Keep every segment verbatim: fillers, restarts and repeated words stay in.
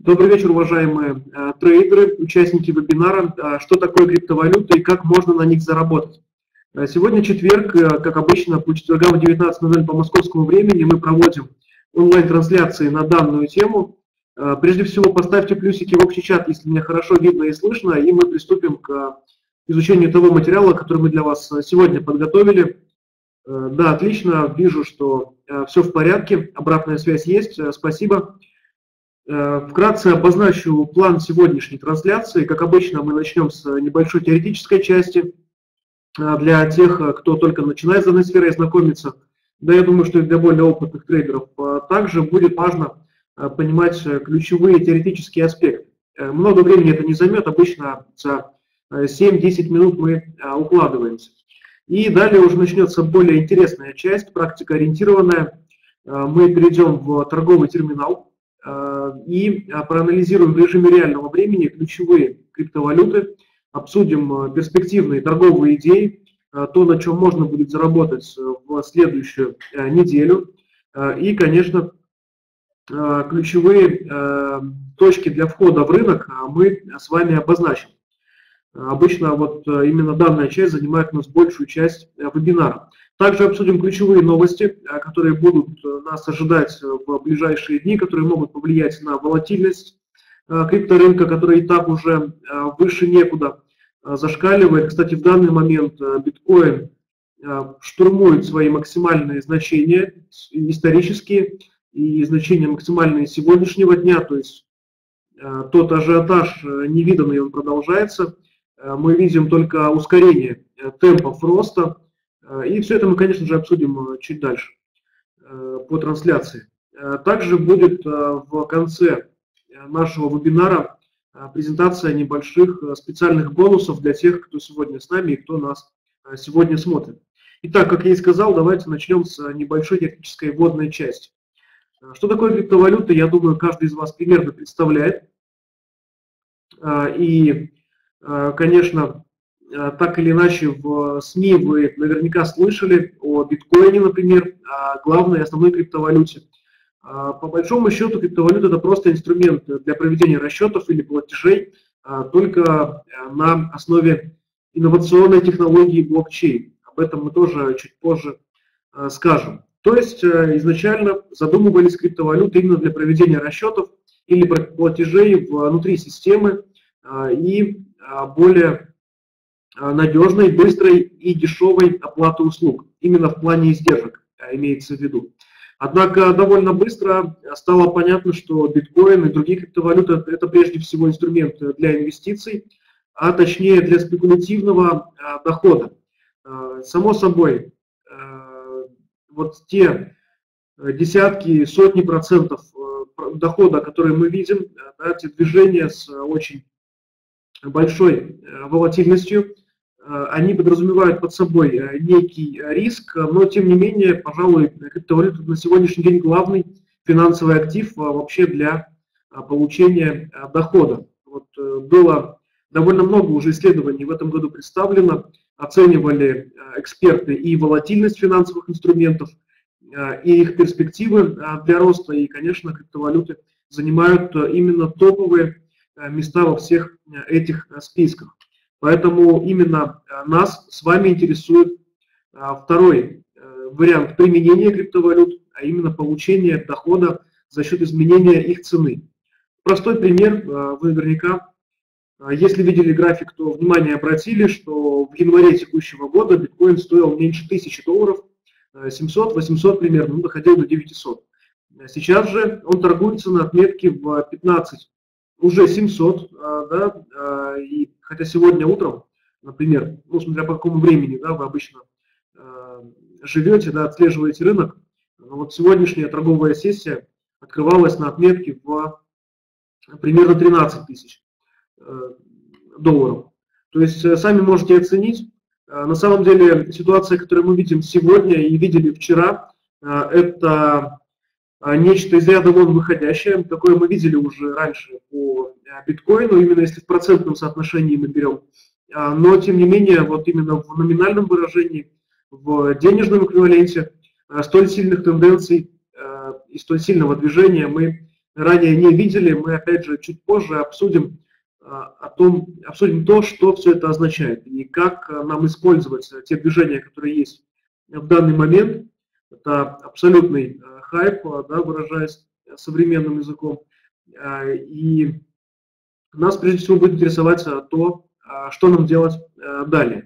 Добрый вечер, уважаемые э, трейдеры, участники вебинара. Э, что такое криптовалюта и как можно на них заработать? Э, сегодня четверг, э, как обычно, по четвергам в девятнадцать ноль ноль по московскому времени мы проводим онлайн-трансляции на данную тему. Э, прежде всего, поставьте плюсики в общий чат, если меня хорошо видно и слышно, и мы приступим к изучению того материала, который мы для вас сегодня подготовили. Э, да, отлично, вижу, что э, все в порядке, обратная связь есть, э, спасибо. Вкратце обозначу план сегодняшней трансляции. Как обычно, мы начнем с небольшой теоретической части для тех, кто только начинает с данной сферой знакомиться. Да, я думаю, что и для более опытных трейдеров также будет важно понимать ключевые теоретические аспекты. Много времени это не займет, обычно за семь-десять минут мы укладываемся. И далее уже начнется более интересная часть, практикоориентированная. Мы перейдем в торговый терминал и проанализируем в режиме реального времени ключевые криптовалюты, обсудим перспективные торговые идеи, то, на чем можно будет заработать в следующую неделю, и, конечно, ключевые точки для входа в рынок мы с вами обозначим. Обычно вот именно данная часть занимает у нас большую часть вебинара. Также обсудим ключевые новости, которые будут нас ожидать в ближайшие дни, которые могут повлиять на волатильность крипторынка, который и так уже выше некуда зашкаливает. Кстати, в данный момент биткоин штурмует свои максимальные значения исторические и значения максимальные сегодняшнего дня, то есть тот ажиотаж невиданный, он продолжается. Мы видим только ускорение темпов роста. И все это мы, конечно же, обсудим чуть дальше по трансляции. Также будет в конце нашего вебинара презентация небольших специальных бонусов для тех, кто сегодня с нами и кто нас сегодня смотрит. Итак, как я и сказал, давайте начнем с небольшой технической вводной части. Что такое криптовалюта, я думаю, каждый из вас примерно представляет. И, конечно, так или иначе в СМИ вы наверняка слышали о биткоине, например, о главной основной криптовалюте. По большому счету криптовалюта это просто инструмент для проведения расчетов или платежей, только на основе инновационной технологии блокчейн. Об этом мы тоже чуть позже скажем. То есть изначально задумывались криптовалюты именно для проведения расчетов или платежей внутри системы и более надежной, быстрой и дешевой оплаты услуг. Именно в плане издержек имеется в виду. Однако довольно быстро стало понятно, что биткоин и другие криптовалюты – это прежде всего инструмент для инвестиций, а точнее для спекулятивного дохода. Само собой, вот те десятки, сотни процентов дохода, которые мы видим, да, те движения с очень большой волатильностью, они подразумевают под собой некий риск, но тем не менее, пожалуй, криптовалюта на сегодняшний день главный финансовый актив вообще для получения дохода. Вот было довольно много уже исследований в этом году представлено, оценивали эксперты и волатильность финансовых инструментов, и их перспективы для роста, и, конечно, криптовалюты занимают именно топовые места во всех этих списках. Поэтому именно нас с вами интересует второй вариант применения криптовалют, а именно получение дохода за счет изменения их цены. Простой пример, вы наверняка, если видели график, то внимание обратили, что в январе текущего года биткоин стоил меньше тысячи долларов, семьсот-восемьсот примерно, ну, доходил до девятисот. Сейчас же он торгуется на отметке в пятнадцать. Уже семьсот, да, и хотя сегодня утром, например, ну, смотря по какому времени, да, вы обычно э, живете, да, отслеживаете рынок, но вот сегодняшняя торговая сессия открывалась на отметке в примерно тринадцать тысяч э, долларов. То есть э, сами можете оценить, э, на самом деле ситуация, которую мы видим сегодня и видели вчера, э, это нечто из ряда вон выходящее. Такое мы видели уже раньше по биткоину, именно если в процентном соотношении мы берем. Но, тем не менее, вот именно в номинальном выражении, в денежном эквиваленте, столь сильных тенденций и столь сильного движения мы ранее не видели, мы опять же чуть позже обсудим, о том, обсудим то, что все это означает и как нам использовать те движения, которые есть в данный момент. Это абсолютный хайп, да, выражаясь современным языком. И нас прежде всего будет интересовать то, что нам делать далее.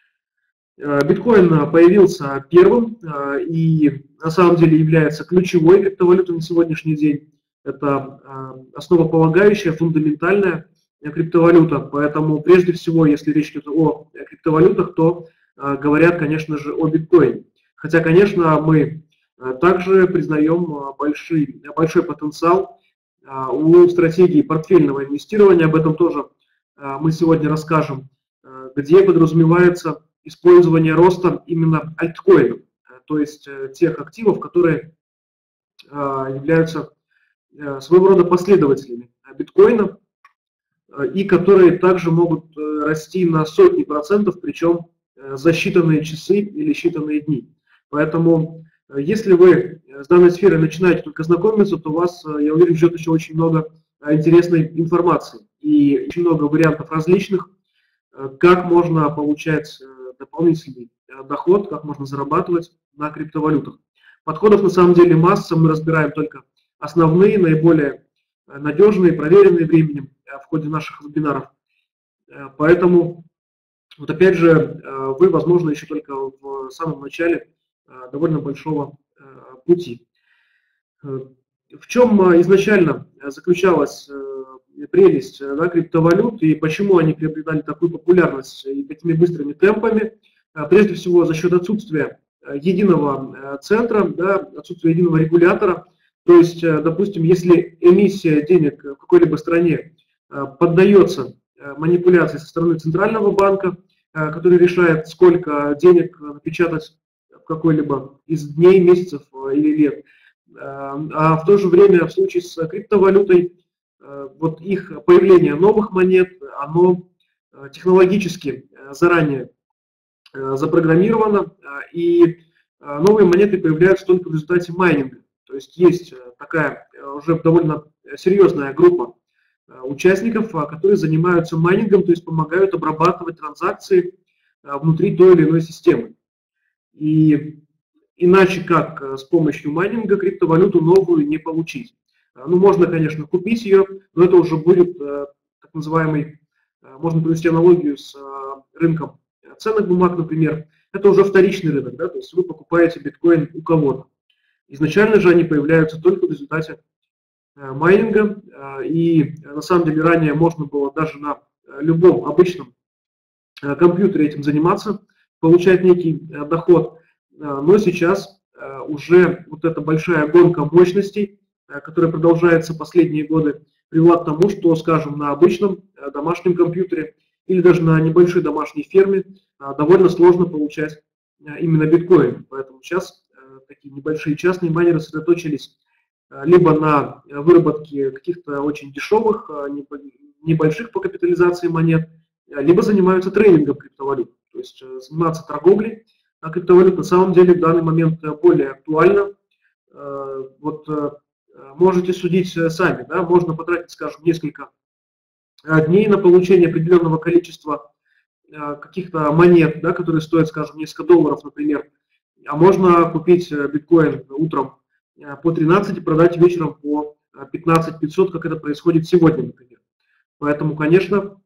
Биткоин появился первым и на самом деле является ключевой криптовалютой на сегодняшний день. Это основополагающая, фундаментальная криптовалюта. Поэтому прежде всего, если речь идет о криптовалютах, то говорят, конечно же, о биткоине. Хотя, конечно, мы также признаем большой, большой потенциал у стратегии портфельного инвестирования. Об этом тоже мы сегодня расскажем, где подразумевается использование роста именно альткоинов, то есть тех активов, которые являются своего рода последователями биткоина и которые также могут расти на сотни процентов, причем за считанные часы или считанные дни. Поэтому, если вы с данной сферой начинаете только знакомиться, то вас, я уверен, ждет еще очень много интересной информации и очень много вариантов различных, как можно получать дополнительный доход, как можно зарабатывать на криптовалютах. Подходов на самом деле масса, мы разбираем только основные, наиболее надежные, проверенные временем в ходе наших вебинаров. Поэтому, вот опять же, вы, возможно, еще только в самом начале довольно большого пути. В чем изначально заключалась прелесть, да, криптовалют и почему они приобретали такую популярность и такими быстрыми темпами? Прежде всего за счет отсутствия единого центра, да, отсутствия единого регулятора. То есть, допустим, если эмиссия денег в какой-либо стране поддается манипуляции со стороны центрального банка, который решает, сколько денег напечатать в какой-либо из дней, месяцев или лет, а в то же время в случае с криптовалютой вот их появление новых монет, оно технологически заранее запрограммировано, и новые монеты появляются только в результате майнинга. То есть есть такая уже довольно серьезная группа участников, которые занимаются майнингом, то есть помогают обрабатывать транзакции внутри той или иной системы. И иначе как с помощью майнинга криптовалюту новую не получить. Ну, можно, конечно, купить ее, но это уже будет так называемый, можно провести аналогию с рынком ценных бумаг, например, это уже вторичный рынок, да, то есть вы покупаете биткоин у кого-то. Изначально же они появляются только в результате майнинга, и на самом деле ранее можно было даже на любом обычном компьютере этим заниматься, получать некий доход, но сейчас уже вот эта большая гонка мощностей, которая продолжается последние годы, привела к тому, что, скажем, на обычном домашнем компьютере или даже на небольшой домашней ферме довольно сложно получать именно биткоин. Поэтому сейчас такие небольшие частные майнеры сосредоточились либо на выработке каких-то очень дешевых, небольших по капитализации монет, либо занимаются трейдингом криптовалют. То есть заниматься торговлей криптовалют на самом деле в данный момент более актуально. Вот можете судить сами, да, можно потратить, скажем, несколько дней на получение определенного количества каких-то монет, да, которые стоят, скажем, несколько долларов, например, а можно купить биткоин утром по тринадцать и продать вечером по пятнадцать пятьсот, как это происходит сегодня, например. Поэтому, конечно,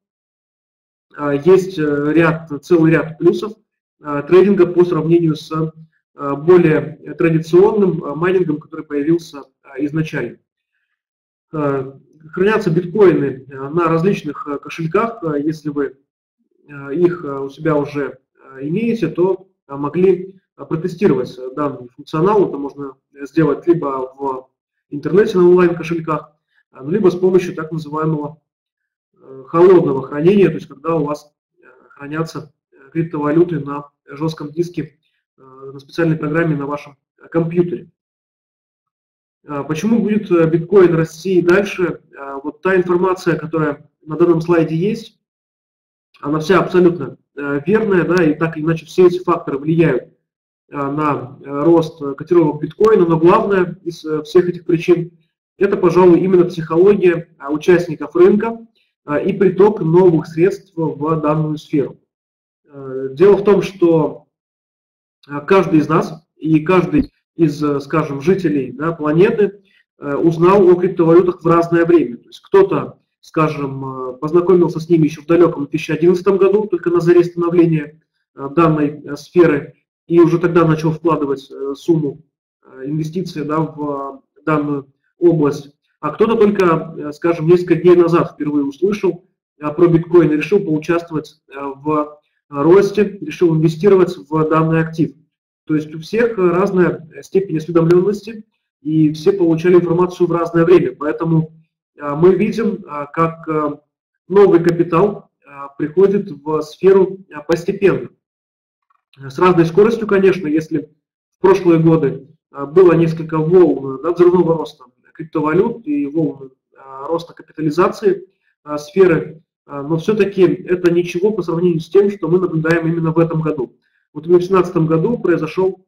есть ряд, целый ряд плюсов трейдинга по сравнению с более традиционным майнингом, который появился изначально. Хранятся биткоины на различных кошельках. Если вы их у себя уже имеете, то могли протестировать данный функционал. Это можно сделать либо в интернете на онлайн-кошельках, либо с помощью так называемого холодного хранения, то есть когда у вас хранятся криптовалюты на жестком диске, на специальной программе на вашем компьютере. Почему будет биткоин расти и дальше? Вот та информация, которая на данном слайде есть, она вся абсолютно верная, да, и так или иначе все эти факторы влияют на рост котировок биткоина, но главное из всех этих причин это, пожалуй, именно психология участников рынка и приток новых средств в данную сферу. Дело в том, что каждый из нас и каждый из, скажем, жителей, да, планеты узнал о криптовалютах в разное время. То есть кто-то, скажем, познакомился с ними еще в далеком две тысячи одиннадцатом году, только на заре становления данной сферы, и уже тогда начал вкладывать сумму инвестиций, да, в данную область. А кто-то только, скажем, несколько дней назад впервые услышал про биткоин и решил поучаствовать в росте, решил инвестировать в данный актив. То есть у всех разная степень осведомленности, и все получали информацию в разное время. Поэтому мы видим, как новый капитал приходит в сферу постепенно. С разной скоростью, конечно. Если в прошлые годы было несколько волн, да, взрывного роста криптовалют и волн роста капитализации сферы, но все-таки это ничего по сравнению с тем, что мы наблюдаем именно в этом году. Вот в две тысячи восемнадцатом году произошел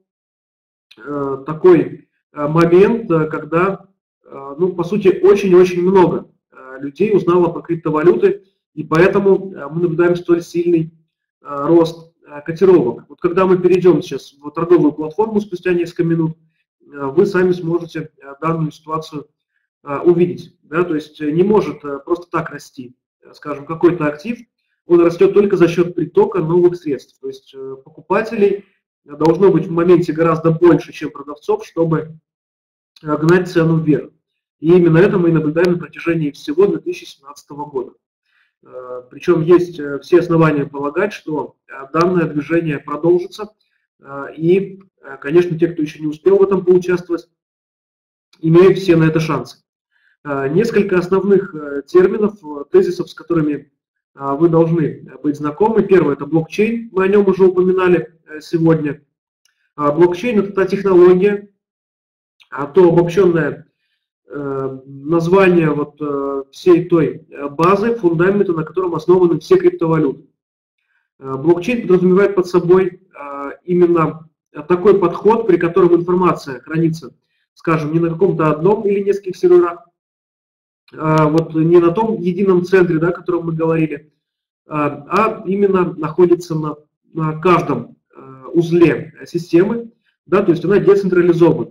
э, такой э, момент, когда, э, ну, по сути, очень-очень много э, людей узнало про криптовалюты, и поэтому э, мы наблюдаем столь сильный э, рост э, котировок. Вот когда мы перейдем сейчас в торговую платформу спустя несколько минут, э, вы сами сможете э, данную ситуацию э, увидеть. Да? То есть не может э, просто так расти, э, скажем, какой-то актив. Он растет только за счет притока новых средств. То есть покупателей должно быть в моменте гораздо больше, чем продавцов, чтобы гнать цену вверх. И именно это мы и наблюдаем на протяжении всего две тысячи семнадцатого года. Причем есть все основания полагать, что данное движение продолжится. И, конечно, те, кто еще не успел в этом поучаствовать, имеют все на это шансы. Несколько основных терминов, тезисов, с которыми вы должны быть знакомы. Первое – это блокчейн, мы о нем уже упоминали сегодня. Блокчейн – это та технология, то обобщенное название вот всей той базы, фундамента, на котором основаны все криптовалюты. Блокчейн подразумевает под собой именно такой подход, при котором информация хранится, скажем, не на каком-то одном или нескольких серверах, вот не на том едином центре, да, о котором мы говорили, а именно находится на, на каждом узле системы, да, то есть она децентрализована.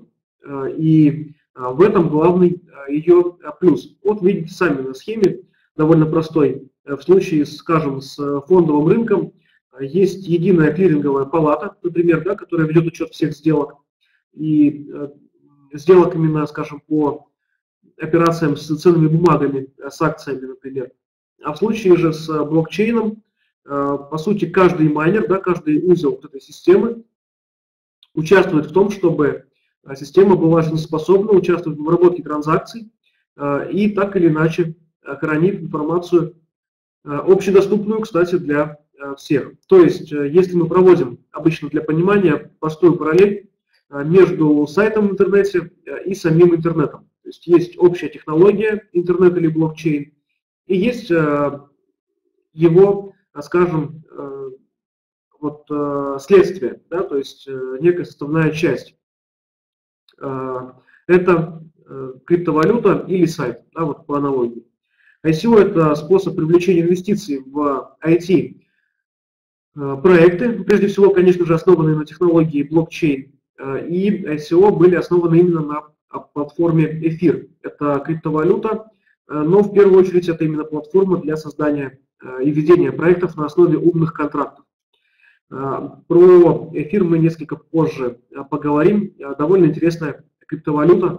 И в этом главный ее плюс. Вот видите сами на схеме, довольно простой. В случае, скажем, с фондовым рынком есть единая клиринговая палата, например, да, которая ведет учет всех сделок. И сделок именно, скажем, по операциям с ценными бумагами, с акциями, например. А в случае же с блокчейном, по сути, каждый майнер, да, каждый узел этой системы участвует в том, чтобы система была жизнеспособна, участвует в обработке транзакций и так или иначе хранит информацию общедоступную, кстати, для всех. То есть, если мы проводим, обычно для понимания, простую параллель между сайтом в интернете и самим интернетом. То есть есть общая технология, интернет или блокчейн, и есть э, его, скажем, э, вот, э, следствие, да, то есть э, некая составная часть. Э, это э, криптовалюта или сайт, да, вот по аналогии. ай си о – это способ привлечения инвестиций в ай ти-проекты, прежде всего, конечно же, основанные на технологии блокчейн, и ай си о были основаны именно на платформе эфир. Это криптовалюта, но в первую очередь это именно платформа для создания и ведения проектов на основе умных контрактов. Про эфир мы несколько позже поговорим. Довольно интересная криптовалюта.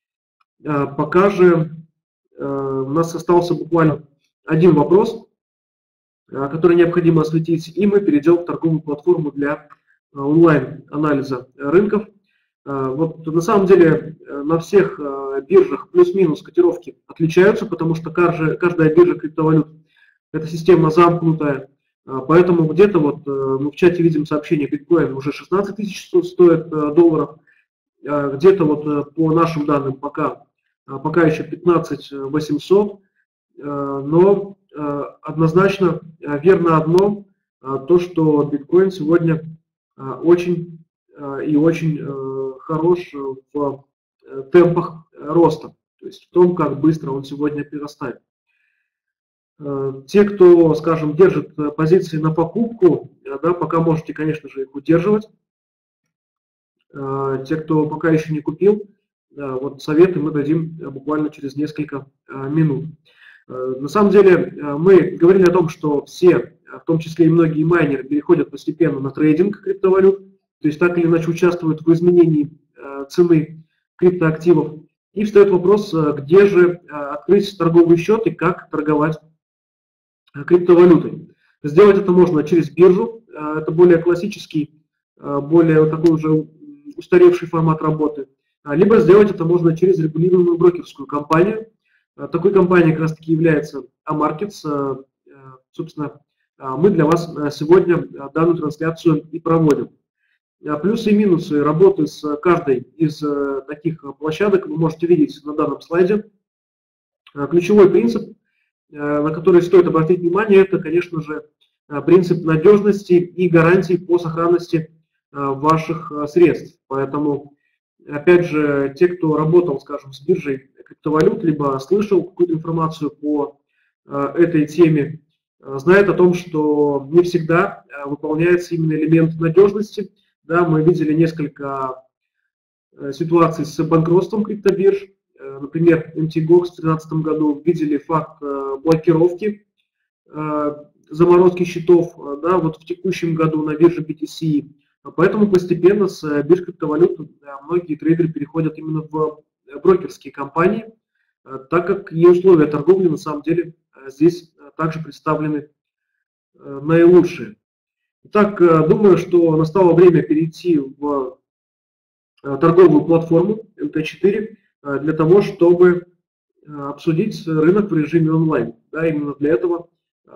Пока же у нас остался буквально один вопрос, который необходимо осветить, и мы перейдем в торговую платформу для онлайн-анализа рынков. Вот на самом деле на всех биржах плюс-минус котировки отличаются, потому что каждая, каждая биржа криптовалют – это система замкнутая, поэтому где-то вот мы в чате видим сообщение, биткоин уже шестнадцать тысяч стоит долларов, где-то вот по нашим данным пока, пока еще пятнадцать тысяч восемьсот, но однозначно верно одно, то, что биткоин сегодня очень и очень хорош в темпах роста. то есть в том, как быстро он сегодня прирастает. Те, кто, скажем, держит позиции на покупку, да, пока можете, конечно же, их удерживать. Те, кто пока еще не купил, вот советы мы дадим буквально через несколько минут. На самом деле мы говорили о том, что все, в том числе и многие майнеры, переходят постепенно на трейдинг криптовалют, то есть так или иначе участвуют в изменении цены криптоактивов. И встает вопрос, где же открыть торговый счет и как торговать криптовалютой. Сделать это можно через биржу, это более классический, более такой уже устаревший формат работы, либо сделать это можно через регулируемую брокерскую компанию. Такой компанией как раз таки является Амаркетс. Собственно, мы для вас сегодня данную трансляцию и проводим. Плюсы и минусы работы с каждой из таких площадок вы можете видеть на данном слайде. Ключевой принцип, на который стоит обратить внимание, это, конечно же, принцип надежности и гарантий по сохранности ваших средств. Поэтому, опять же, те, кто работал, скажем, с биржей криптовалют, либо слышал какую-то информацию по этой теме, знают о том, что не всегда выполняется именно элемент надежности. Да, мы видели несколько ситуаций с банкротством криптобирж. Например, эм ти гокс в две тысячи тринадцатом году видели факт блокировки, заморозки счетов, да, вот в текущем году на бирже би ти си. Поэтому постепенно с бирж криптовалют многие трейдеры переходят именно в брокерские компании, так как и условия торговли на самом деле здесь также представлены наилучшие. Итак, думаю, что настало время перейти в торговую платформу эм тэ четыре для того, чтобы обсудить рынок в режиме онлайн. Да, именно для этого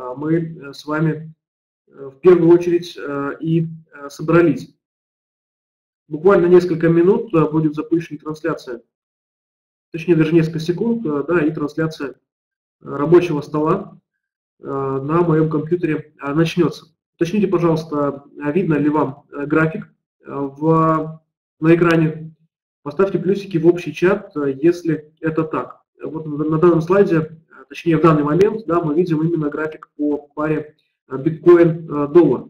мы с вами в первую очередь и собрались. Буквально несколько минут будет запущена трансляция, точнее даже несколько секунд, да, и трансляция рабочего стола на моем компьютере начнется. Уточните, пожалуйста, видно ли вам график в, на экране. Поставьте плюсики в общий чат, если это так. Вот на данном слайде, точнее в данный момент, да, мы видим именно график по паре биткоин-доллар.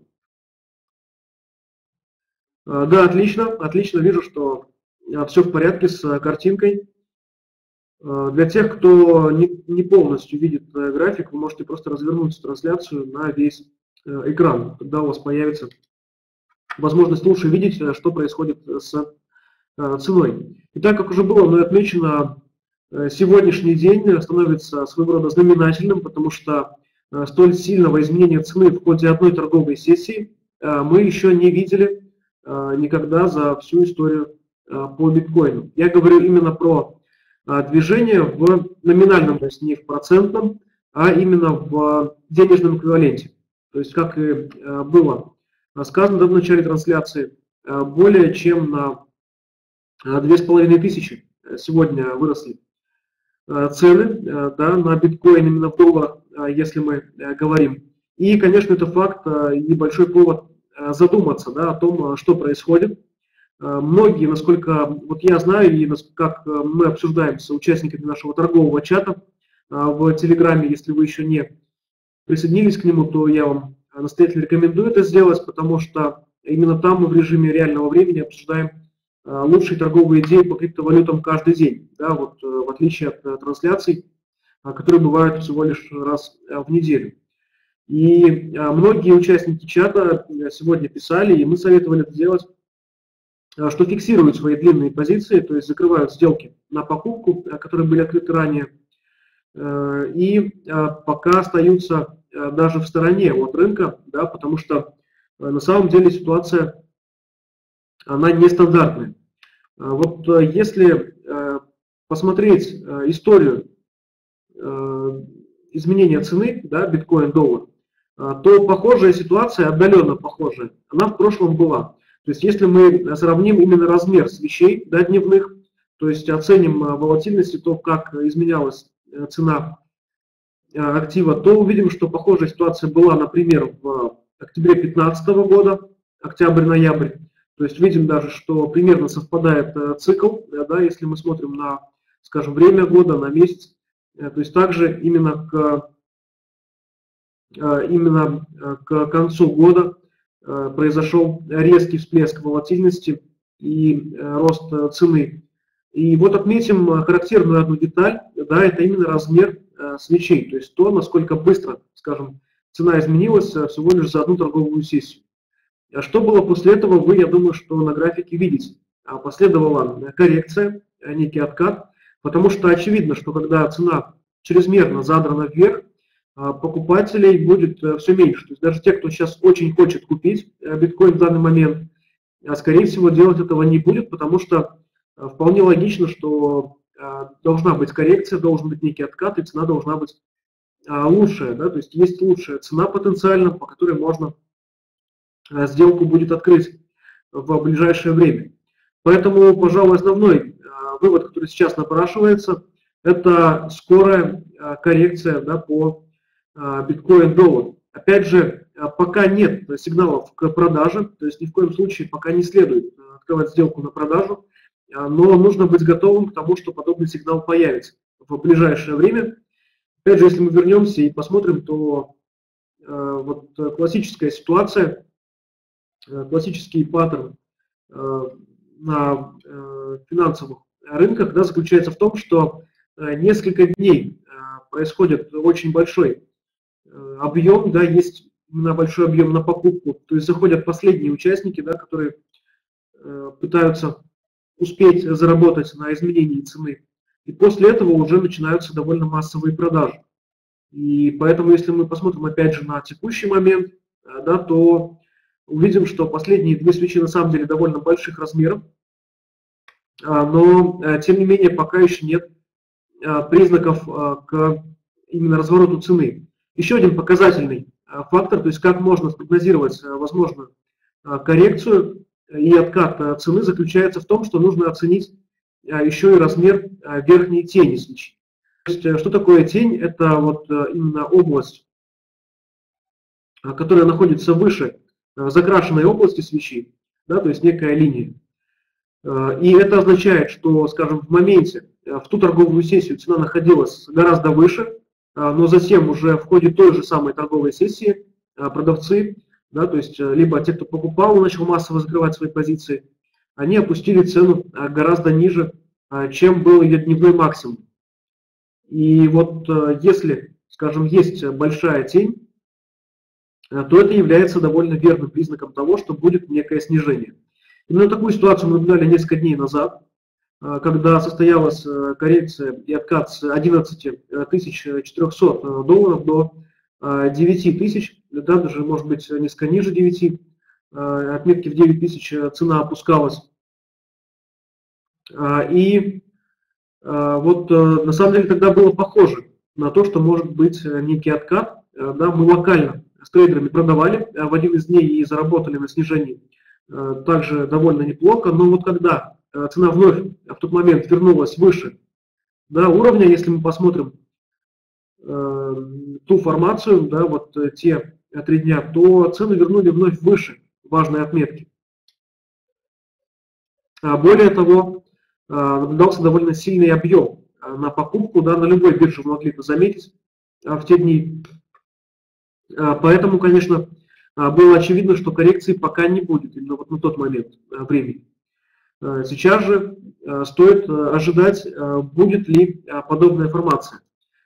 Да, отлично, отлично, вижу, что все в порядке с картинкой. Для тех, кто не, не полностью видит график, вы можете просто развернуть трансляцию на весь экран. Тогда у вас появится возможность лучше видеть, что происходит с ценой. Итак, как уже было мной отмечено, сегодняшний день становится своего рода знаменательным, потому что столь сильного изменения цены в ходе одной торговой сессии мы еще не видели никогда за всю историю по биткоину. Я говорю именно про движение в номинальном, то есть не в процентном, а именно в денежном эквиваленте. То есть, как и было сказано в начале трансляции, более чем на две с половиной тысячи сегодня выросли цены, да, на биткоин именно в долларах, если мы говорим. И, конечно, это факт и большой повод задуматься, да, о том, что происходит. Многие, насколько вот я знаю и как мы обсуждаем с участниками нашего торгового чата в Телеграме, если вы еще не присоединились к нему, то я вам настоятельно рекомендую это сделать, потому что именно там мы в режиме реального времени обсуждаем лучшие торговые идеи по криптовалютам каждый день, да, вот, в отличие от трансляций, которые бывают всего лишь раз в неделю. И многие участники чата сегодня писали, и мы советовали это делать, что фиксируют свои длинные позиции, то есть закрывают сделки на покупку, которые были открыты ранее, и пока остаются даже в стороне от рынка, да, потому что на самом деле ситуация, она нестандартная. Вот если посмотреть историю изменения цены, да, биткоин-доллар, то похожая ситуация, отдаленно похожая, она в прошлом была. То есть если мы сравним именно размер свечей, да, дневных, то есть оценим волатильность, то как изменялась цена актива, то увидим, что похожая ситуация была, например, в октябре две тысячи пятнадцатого года, октябрь-ноябрь. То есть видим даже, что примерно совпадает цикл, да, если мы смотрим на скажем, время года, на месяц. То есть также именно к, именно к концу года произошел резкий всплеск волатильности и рост цены. И вот отметим характерную одну деталь, да, это именно размер свечей, то есть то, насколько быстро, скажем, цена изменилась всего лишь за одну торговую сессию. А что было после этого, вы, я думаю, что на графике видите. Последовала коррекция, некий откат, потому что очевидно, что когда цена чрезмерно задрана вверх, покупателей будет все меньше. То есть даже те, кто сейчас очень хочет купить биткоин в данный момент, скорее всего, делать этого не будет, потому что вполне логично, что должна быть коррекция, должен быть некий откат, и цена должна быть лучшая. Да? То есть есть лучшая цена потенциально, по которой можно сделку будет открыть в ближайшее время. Поэтому, пожалуй, основной вывод, который сейчас напрашивается, это скорая коррекция, да, по биткоин-доллару. Опять же, пока нет сигналов к продаже, то есть ни в коем случае пока не следует открывать сделку на продажу, но нужно быть готовым к тому, что подобный сигнал появится в ближайшее время. Опять же, если мы вернемся и посмотрим, то вот классическая ситуация, классический паттерн на финансовых рынках, да, заключается в том, что несколько дней происходит очень большой объем, да, есть именно большой объем на покупку, то есть заходят последние участники, да, которые пытаются успеть заработать на изменении цены, и после этого уже начинаются довольно массовые продажи. И поэтому, если мы посмотрим опять же на текущий момент, да, то увидим, что последние две свечи на самом деле довольно больших размеров, но тем не менее пока еще нет признаков к именно развороту цены. Еще один показательный фактор, то есть как можно спрогнозировать возможную коррекцию и откат цены, заключается в том, что нужно оценить еще и размер верхней тени свечи. То есть что такое тень? Это вот именно область, которая находится выше закрашенной области свечи, да, то есть некая линия. И это означает, что, скажем, в моменте, в ту торговую сессию цена находилась гораздо выше, но затем уже в ходе той же самой торговой сессии продавцы, да, то есть либо те, кто покупал и начал массово закрывать свои позиции, они опустили цену гораздо ниже, чем был ее дневной максимум. И вот если, скажем, есть большая тень, то это является довольно верным признаком того, что будет некое снижение. Именно такую ситуацию мы наблюдали несколько дней назад, когда состоялась коррекция и откат с одиннадцати тысяч четырёхсот долларов до девяти тысяч, да, даже может быть несколько ниже девяти, отметки в девять тысяч цена опускалась. И вот на самом деле тогда было похоже на то, что может быть некий откат. Да, мы локально с трейдерами продавали в один из дней и заработали на снижении также довольно неплохо, но вот когда цена вновь в тот момент вернулась выше, да, уровня, если мы посмотрим э, ту формацию, да, вот те три дня, то цены вернули вновь выше важной отметки. А более того, э, наблюдался довольно сильный объем на покупку, да, на любой бирже вы могли это заметить э, в те дни. Э, поэтому, конечно, было очевидно, что коррекции пока не будет, именно вот на тот момент времени. Сейчас же стоит ожидать, будет ли подобная формация.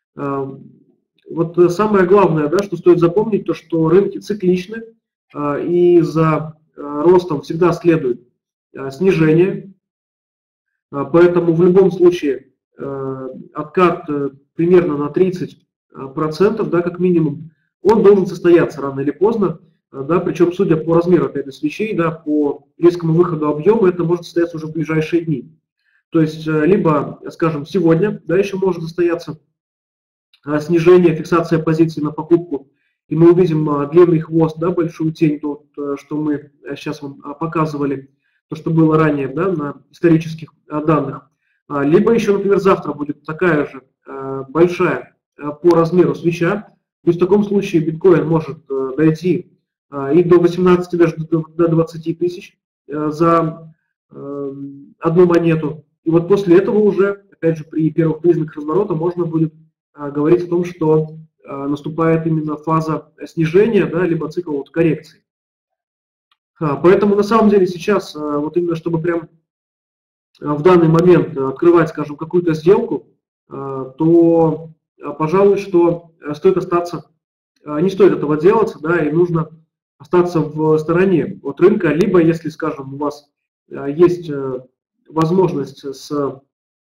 Вот самое главное, да, что стоит запомнить, то что рынки цикличны, и за ростом всегда следует снижение. Поэтому в любом случае откат примерно на тридцать процентов, да, как минимум, он должен состояться рано или поздно. Да, причем, судя по размеру опять же, свечей, да, по резкому выходу объема, это может состояться уже в ближайшие дни. То есть, либо, скажем, сегодня, да, еще может состояться снижение, фиксация позиций на покупку, и мы увидим длинный хвост, да, большую тень, то, что мы сейчас вам показывали, то, что было ранее, да, на исторических данных. Либо еще, например, завтра будет такая же большая по размеру свеча, то есть в таком случае биткоин может дойти и до восемнадцати, даже до двадцати тысяч за одну монету. И вот после этого уже, опять же, при первых признаках разворота можно будет говорить о том, что наступает именно фаза снижения, да, либо цикл вот коррекции. Поэтому на самом деле сейчас, вот именно чтобы прям в данный момент открывать, скажем, какую-то сделку, то, пожалуй, что стоит остаться, не стоит этого делать, да, и нужно остаться в стороне от рынка, либо, если, скажем, у вас есть возможность с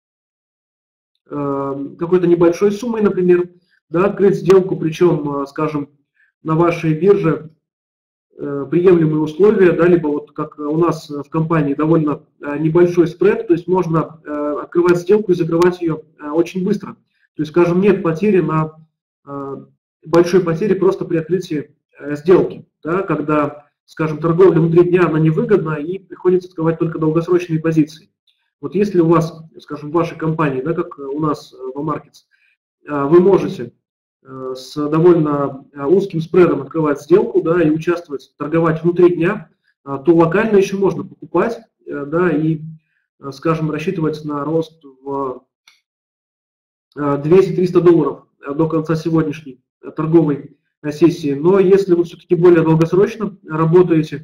какой-то небольшой суммой, например, да, открыть сделку, причем, скажем, на вашей бирже приемлемые условия, да, либо вот как у нас в компании довольно небольшой спред, то есть можно открывать сделку и закрывать ее очень быстро. То есть, скажем, нет потери на большой потери просто при открытии сделки, да, когда, скажем, торговля внутри дня она невыгодна и приходится открывать только долгосрочные позиции. Вот если у вас, скажем, в вашей компании, да, как у нас в Amarkets, вы можете с довольно узким спредом открывать сделку, да, и участвовать, торговать внутри дня, то локально еще можно покупать, да, и, скажем, рассчитывать на рост в двести-триста долларов до конца сегодняшней торговой сессии. Но если вы все-таки более долгосрочно работаете,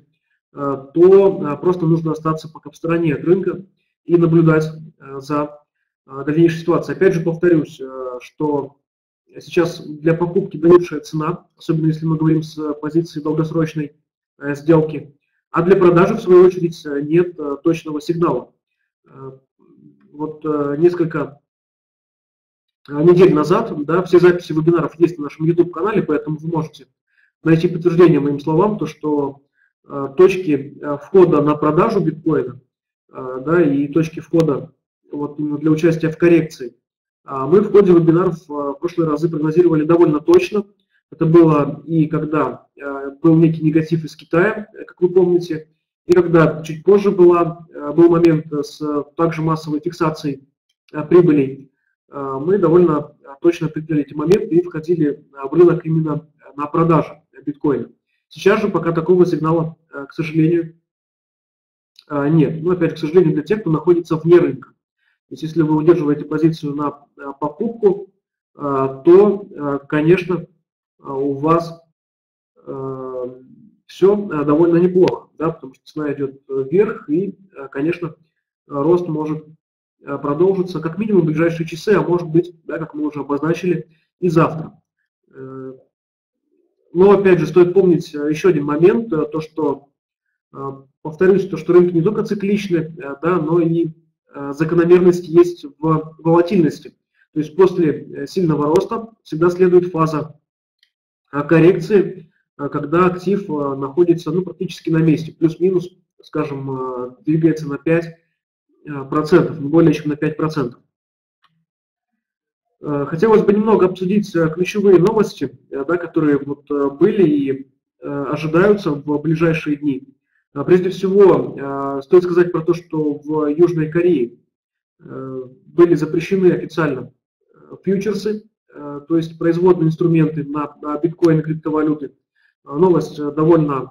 то просто нужно остаться пока в стороне от рынка и наблюдать за дальнейшей ситуацией. Опять же повторюсь, что сейчас для покупки наилучшая цена, особенно если мы говорим с позиции долгосрочной сделки, а для продажи, в свою очередь, нет точного сигнала. Вот несколько недель назад, да, все записи вебинаров есть на нашем YouTube-канале, поэтому вы можете найти подтверждение моим словам, то, что точки входа на продажу биткоина, да, и точки входа вот, для участия в коррекции, мы в ходе вебинаров в прошлые разы прогнозировали довольно точно. Это было и когда был некий негатив из Китая, как вы помните, и когда чуть позже была, был момент с также массовой фиксацией прибылей. Мы довольно точно определили эти моменты и входили в рынок именно на продажу биткоина. Сейчас же пока такого сигнала, к сожалению, нет. Но опять же, к сожалению, для тех, кто находится вне рынка. То есть, если вы удерживаете позицию на покупку, то, конечно, у вас все довольно неплохо, да, потому что цена идет вверх, и, конечно, рост может продолжиться как минимум в ближайшие часы, а может быть, да, как мы уже обозначили, и завтра. Но, опять же, стоит помнить еще один момент, то, что, повторюсь, то, что рынки не только цикличны, да, но и закономерность есть в волатильности. То есть после сильного роста всегда следует фаза коррекции, когда актив находится, ну, практически на месте, плюс-минус, скажем, двигается на пять процентов, не более чем на пять процентов. Хотелось бы немного обсудить ключевые новости, да, которые вот были и ожидаются в ближайшие дни. Прежде всего, стоит сказать про то, что в Южной Корее были запрещены официально фьючерсы, то есть производные инструменты на, на биткоин и криптовалюты. Новость довольно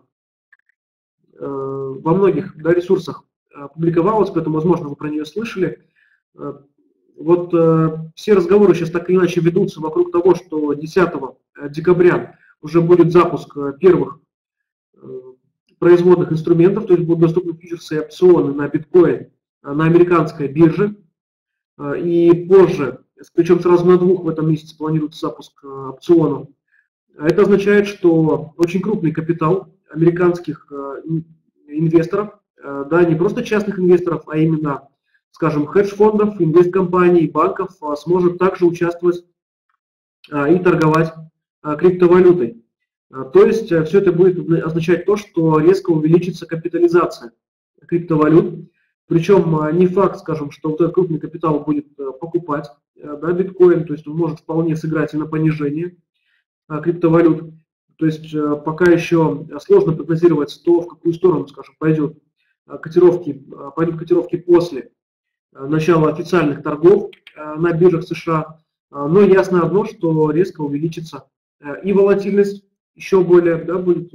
во многих, да, ресурсах публиковалась, поэтому, возможно, вы про нее слышали. Вот все разговоры сейчас так или иначе ведутся вокруг того, что десятого декабря уже будет запуск первых производных инструментов, то есть будут доступны фьючерсы и опционы на биткоин на американской бирже. И позже, причем сразу на двух в этом месяце планируется запуск опционов. Это означает, что очень крупный капитал американских инвесторов, да, не просто частных инвесторов, а именно, скажем, хедж-фондов, инвесткомпаний, банков, сможет также участвовать и торговать криптовалютой. То есть все это будет означать то, что резко увеличится капитализация криптовалют. Причем не факт, скажем, что вот этот крупный капитал будет покупать, да, биткоин, то есть он может вполне сыграть и на понижение криптовалют. То есть пока еще сложно прогнозировать то, в какую сторону, скажем, пойдет котировки, пойдут котировки после начала официальных торгов на биржах США. Но ясно одно, что резко увеличится и волатильность, еще более, да, будет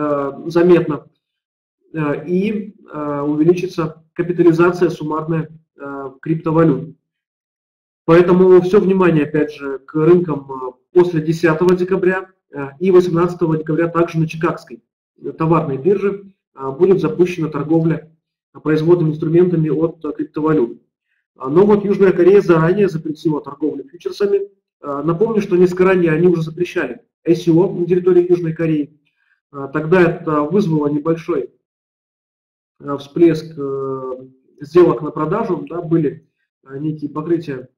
заметно, и увеличится капитализация суммарная криптовалют. Поэтому все внимание, опять же, к рынкам после десятого декабря и восемнадцатого декабря также на Чикагской товарной бирже будет запущена торговля производными инструментами от криптовалют. Но вот Южная Корея заранее запретила торговлю фьючерсами. Напомню, что несколько ранее они уже запрещали ай си о на территории Южной Кореи. Тогда это вызвало небольшой всплеск сделок на продажу, да, были некие покрытия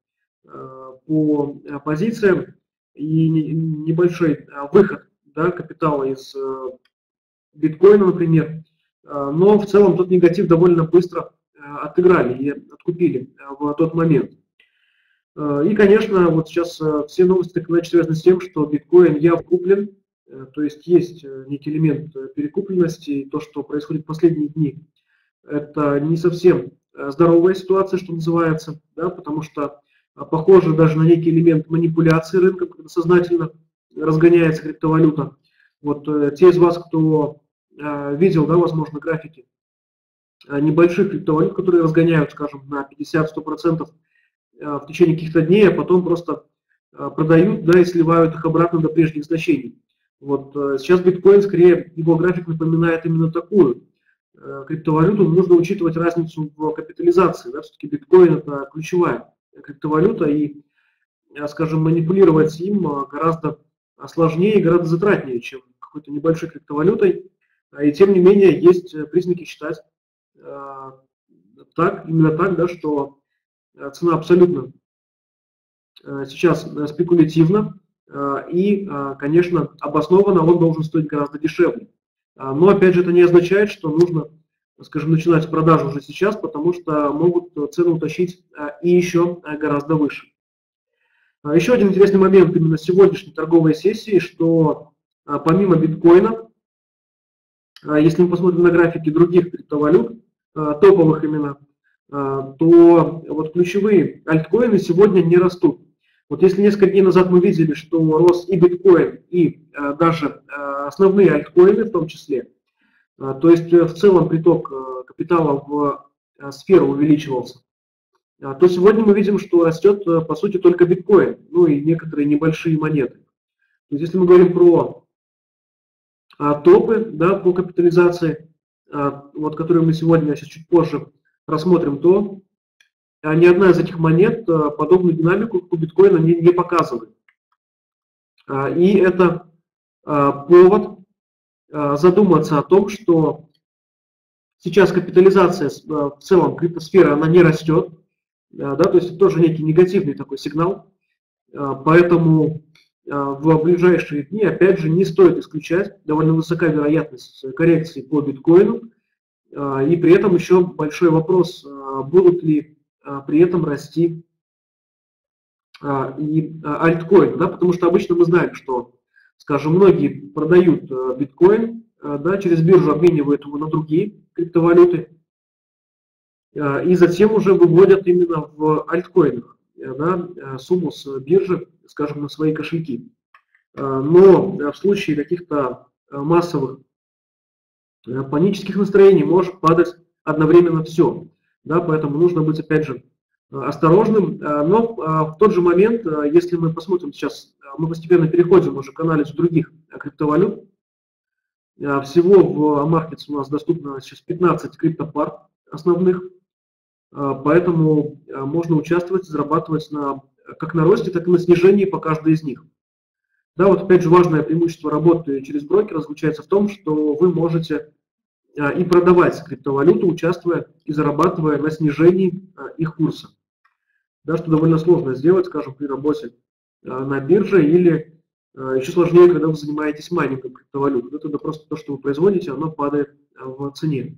по позициям и небольшой выход, да, капитала из биткоина, например. Но в целом тот негатив довольно быстро отыграли и откупили в тот момент. И, конечно, вот сейчас все новости так иначе связаны с тем, что биткоин явно куплен, то есть есть некий элемент перекупленности, и то, что происходит в последние дни, это не совсем здоровая ситуация, что называется, да, потому что похоже даже на некий элемент манипуляции рынком, когда сознательно разгоняется криптовалюта. Вот те из вас, кто видел, да, возможно, графики небольших криптовалют, которые разгоняют, скажем, на пятьдесят-сто процентов в течение каких-то дней, а потом просто продают, да, и сливают их обратно до прежних значений. Вот сейчас биткоин, скорее, его график напоминает именно такую криптовалюту. Нужно учитывать разницу в капитализации. Да, все-таки биткоин – это ключевая криптовалюта, и, скажем, манипулировать им гораздо сложнее и гораздо затратнее, чем какой-то небольшой криптовалютой. И тем не менее, есть признаки считать э, так, именно так, да, что цена абсолютно э, сейчас спекулятивна, э, и, э, конечно, обоснованно он должен стоить гораздо дешевле. Но, опять же, это не означает, что нужно, скажем, начинать продажу уже сейчас, потому что могут цену утащить и еще гораздо выше. Еще один интересный момент именно сегодняшней торговой сессии, что помимо биткоина, если мы посмотрим на графики других криптовалют, топовых именно, то вот ключевые альткоины сегодня не растут. Вот если несколько дней назад мы видели, что рос и биткоин, и э, даже э, основные альткоины в том числе, э, то есть э, в целом приток э, капитала в э, сферу увеличивался, э, то сегодня мы видим, что растет э, по сути только биткоин, ну и некоторые небольшие монеты. То есть если мы говорим про э, топы, да, по капитализации, э, вот, которые мы сегодня, сейчас чуть позже рассмотрим, то ни одна из этих монет подобную динамику у биткоина не, не показывает. И это повод задуматься о том, что сейчас капитализация в целом криптосферы, она не растет, да, то есть это тоже некий негативный такой сигнал. Поэтому в ближайшие дни, опять же, не стоит исключать, довольно высока вероятность коррекции по биткоину. И при этом еще большой вопрос, будут ли при этом расти и альткоин, да, потому что обычно мы знаем, что, скажем, многие продают биткоин, да, через биржу обменивают его на другие криптовалюты, и затем уже выводят именно в альткоинах, да, сумму с биржи, скажем, на свои кошельки. Но в случае каких-то массовых панических настроений может падать одновременно все. Да, поэтому нужно быть, опять же, осторожным. Но в тот же момент, если мы посмотрим сейчас, мы постепенно переходим уже к анализу других криптовалют. Всего в Markets у нас доступно сейчас пятнадцать криптопар основных. Поэтому можно участвовать, зарабатывать на, как на росте, так и на снижении по каждой из них. Да, вот опять же важное преимущество работы через брокера заключается в том, что вы можете и продавать криптовалюту, участвуя и зарабатывая на снижении их курса. Да, что довольно сложно сделать, скажем, при работе на бирже, или еще сложнее, когда вы занимаетесь майнингом криптовалют. Это просто то, что вы производите, оно падает в цене.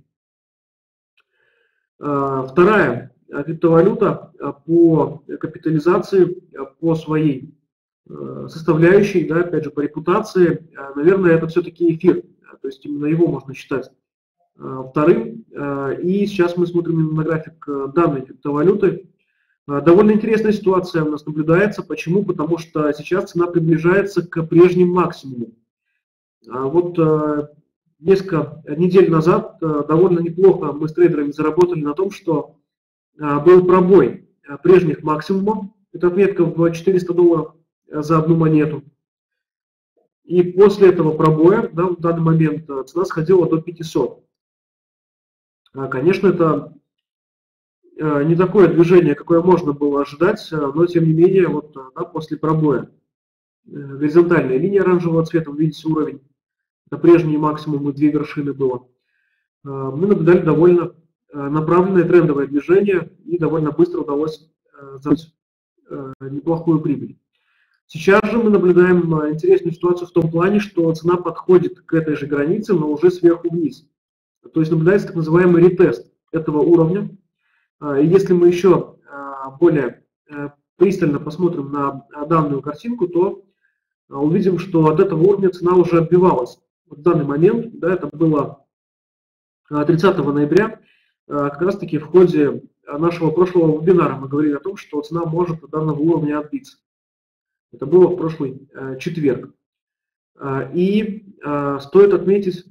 Вторая криптовалюта по капитализации, по своей составляющей, да, опять же, по репутации, наверное, это все-таки эфир. То есть именно его можно считать вторым. И сейчас мы смотрим именно на график данной криптовалюты. Довольно интересная ситуация у нас наблюдается. Почему? Потому что сейчас цена приближается к прежним максимумам. Вот несколько недель назад довольно неплохо мы с трейдерами заработали на том, что был пробой прежних максимумов, это отметка в четыреста долларов за одну монету. И после этого пробоя, да, в данный момент цена сходила до пятисот. Конечно, это не такое движение, какое можно было ожидать, но тем не менее, вот, да, после пробоя горизонтальная линия оранжевого цвета, вы видите уровень, это прежние максимумы, две вершины было. Мы наблюдали довольно направленное трендовое движение и довольно быстро удалось сделать неплохую прибыль. Сейчас же мы наблюдаем интересную ситуацию в том плане, что цена подходит к этой же границе, но уже сверху вниз. То есть наблюдается так называемый ретест этого уровня. И если мы еще более пристально посмотрим на данную картинку, то увидим, что от этого уровня цена уже отбивалась. В данный момент, да, это было тридцатого ноября, как раз таки в ходе нашего прошлого вебинара мы говорили о том, что цена может от данного уровня отбиться. Это было в прошлый э, четверг. Э, и э, стоит отметить,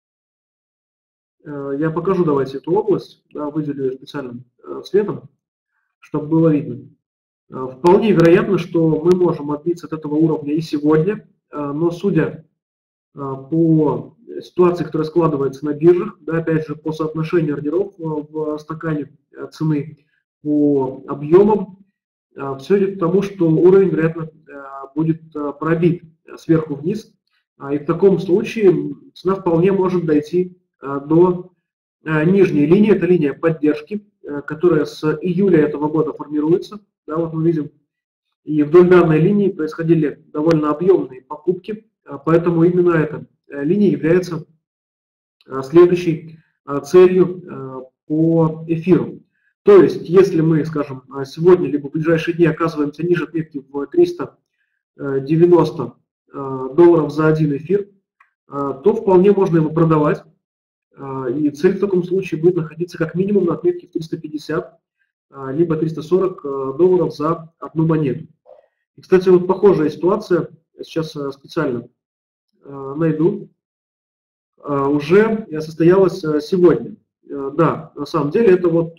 э, я покажу давайте эту область, да, выделю ее специальным э, цветом, чтобы было видно. Э, вполне вероятно, что мы можем отбиться от этого уровня и сегодня, э, но судя э, по ситуации, которая складывается на биржах, да, опять же, по соотношению ордеров в стакане цены, по объемам, все идет к тому, что уровень, вероятно, будет пробит сверху вниз. И в таком случае цена вполне может дойти до нижней линии. Это линия поддержки, которая с июля этого года формируется. Да, вот мы видим, и вдоль данной линии происходили довольно объемные покупки, поэтому именно эта линия является следующей целью по эфиру. То есть, если мы, скажем, сегодня либо в ближайшие дни оказываемся ниже отметки в триста девяносто долларов за один эфир, то вполне можно его продавать. И цель в таком случае будет находиться как минимум на отметке в триста пятьдесят, либо триста сорок долларов за одну монету. И, кстати, вот похожая ситуация, сейчас специально найду, уже состоялась сегодня. Да, на самом деле это вот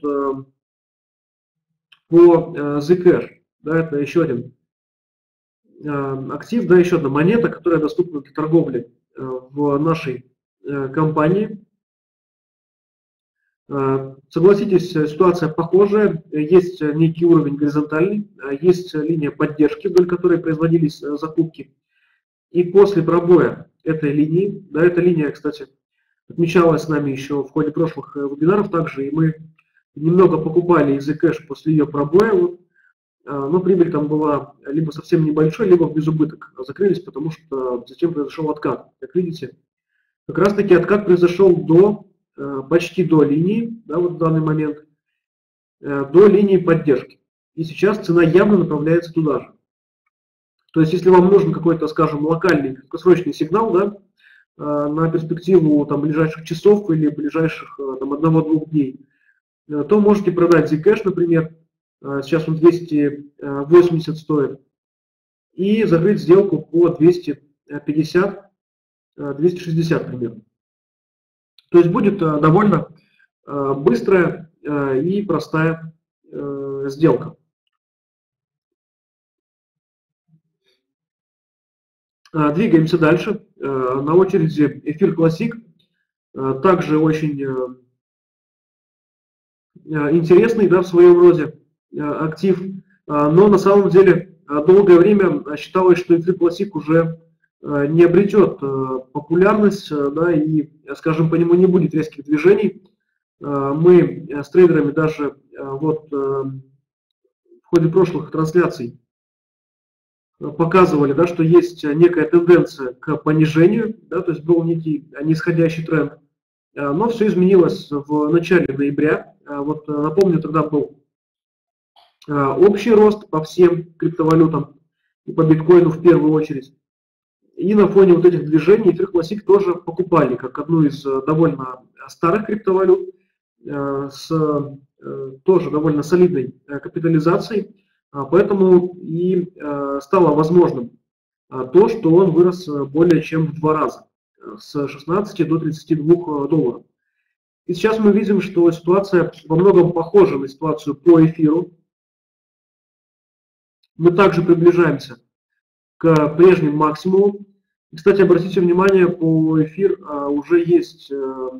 по Zcash, да, это еще один актив, да, еще одна монета, которая доступна для торговли в нашей компании. Согласитесь, ситуация похожая, есть некий уровень горизонтальный, есть линия поддержки, вдоль которой производились закупки. И после пробоя этой линии, да, эта линия, кстати, отмечалась с нами еще в ходе прошлых вебинаров также, и мы немного покупали Zcash после ее пробоя, вот, но прибыль там была либо совсем небольшой, либо в безубыток. Закрылись, потому что затем произошел откат. Как видите, как раз таки откат произошел до, почти до линии, да, вот в данный момент, до линии поддержки. И сейчас цена явно направляется туда же. То есть, если вам нужен какой-то, скажем, локальный краткосрочный сигнал, да, на перспективу там, ближайших часов или ближайших там, одного-двух дней, то можете продать Zcash, например, сейчас он двести восемьдесят стоит, и закрыть сделку по двести пятьдесят — двести шестьдесят примерно. То есть будет довольно быстрая и простая сделка. Двигаемся дальше. На очереди эфир Classic. Также очень интересный, да, в своем роде актив, но на самом деле долгое время считалось, что эфир Classic уже не обретет популярность, да, и, скажем, по нему не будет резких движений. Мы с трейдерами даже вот в ходе прошлых трансляций показывали, да, что есть некая тенденция к понижению, да, то есть был некий нисходящий тренд, но все изменилось в начале ноября. Вот напомню, тогда был общий рост по всем криптовалютам и по биткоину в первую очередь. И на фоне вот этих движений эфир Classic тоже покупали как одну из довольно старых криптовалют с тоже довольно солидной капитализацией. Поэтому и стало возможным то, что он вырос более чем в два раза, с шестнадцати до тридцати двух долларов. И сейчас мы видим, что ситуация во многом похожа на ситуацию по эфиру. Мы также приближаемся к прежним максимумам. И, кстати, обратите внимание, по эфир а, уже есть а,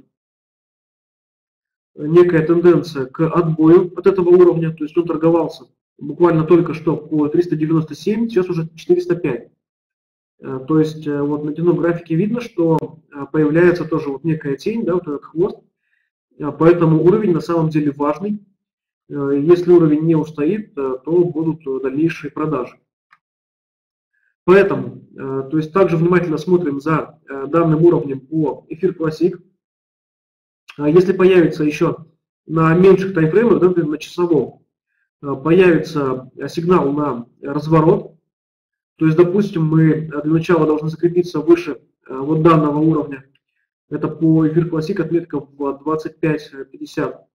некая тенденция к отбою от этого уровня. То есть он торговался буквально только что по триста девяносто семь, сейчас уже четыреста пять. А, то есть а, вот на дневном графике видно, что а, появляется тоже вот некая тень, да, вот этот хвост. А, поэтому уровень на самом деле важный. А, если уровень не устоит, а, то будут дальнейшие продажи. Поэтому, то есть также внимательно смотрим за данным уровнем по эфир Classic. Если появится еще на меньших таймфреймах, да, например, на часовом, появится сигнал на разворот, то есть, допустим, мы для начала должны закрепиться выше вот данного уровня, это по эфир Classic отметка в двадцать пять пятьдесят.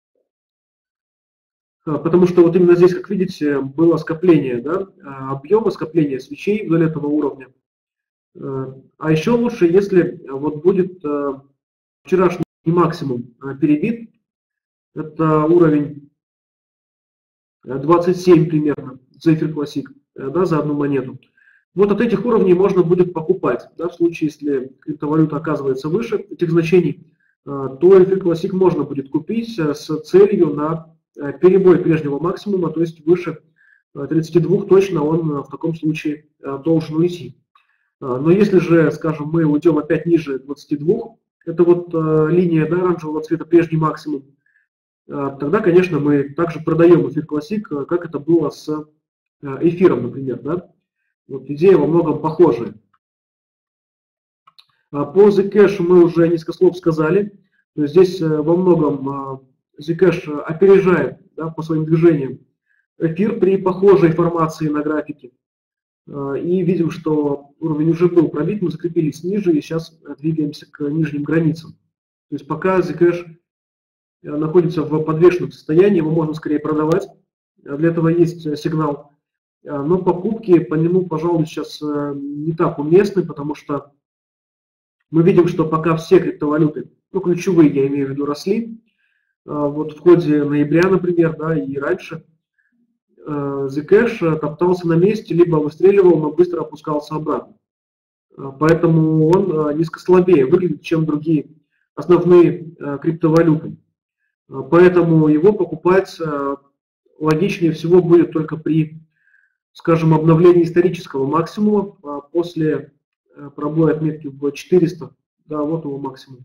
Потому что вот именно здесь, как видите, было скопление, да, объема, скопление свечей вдоль этого уровня. А еще лучше, если вот будет вчерашний максимум перебит, это уровень двадцать семь примерно за эфир Classic, да, за одну монету. Вот от этих уровней можно будет покупать, да, в случае, если криптовалюта оказывается выше этих значений, то эфир Classic можно будет купить с целью на перебой прежнего максимума, то есть выше тридцати двух точно он в таком случае должен уйти. Но если же, скажем, мы уйдем опять ниже двадцати двух, это вот линия, да, оранжевого цвета, прежний максимум, тогда, конечно, мы также продаем эфир Classic, как это было с эфиром, например. Да? Вот идея во многом похожая. По Zcash мы уже несколько слов сказали. То есть здесь во многом Zcash опережает, да, по своим движениям эфир при похожей формации на графике. И видим, что уровень уже был пробит, мы закрепились ниже и сейчас двигаемся к нижним границам. То есть пока Zcash находится в подвешенном состоянии, его можно скорее продавать. Для этого есть сигнал. Но покупки по нему, пожалуй, сейчас не так уместны, потому что мы видим, что пока все криптовалюты, ну ключевые, я имею в виду, росли, вот в ходе ноября, например, да, и раньше, Zcash топтался на месте, либо выстреливал, но быстро опускался обратно. Поэтому он несколько слабее выглядит, чем другие основные криптовалюты. Поэтому его покупать логичнее всего будет только при, скажем, обновлении исторического максимума после пробоя отметки в четыреста, да, вот его максимум.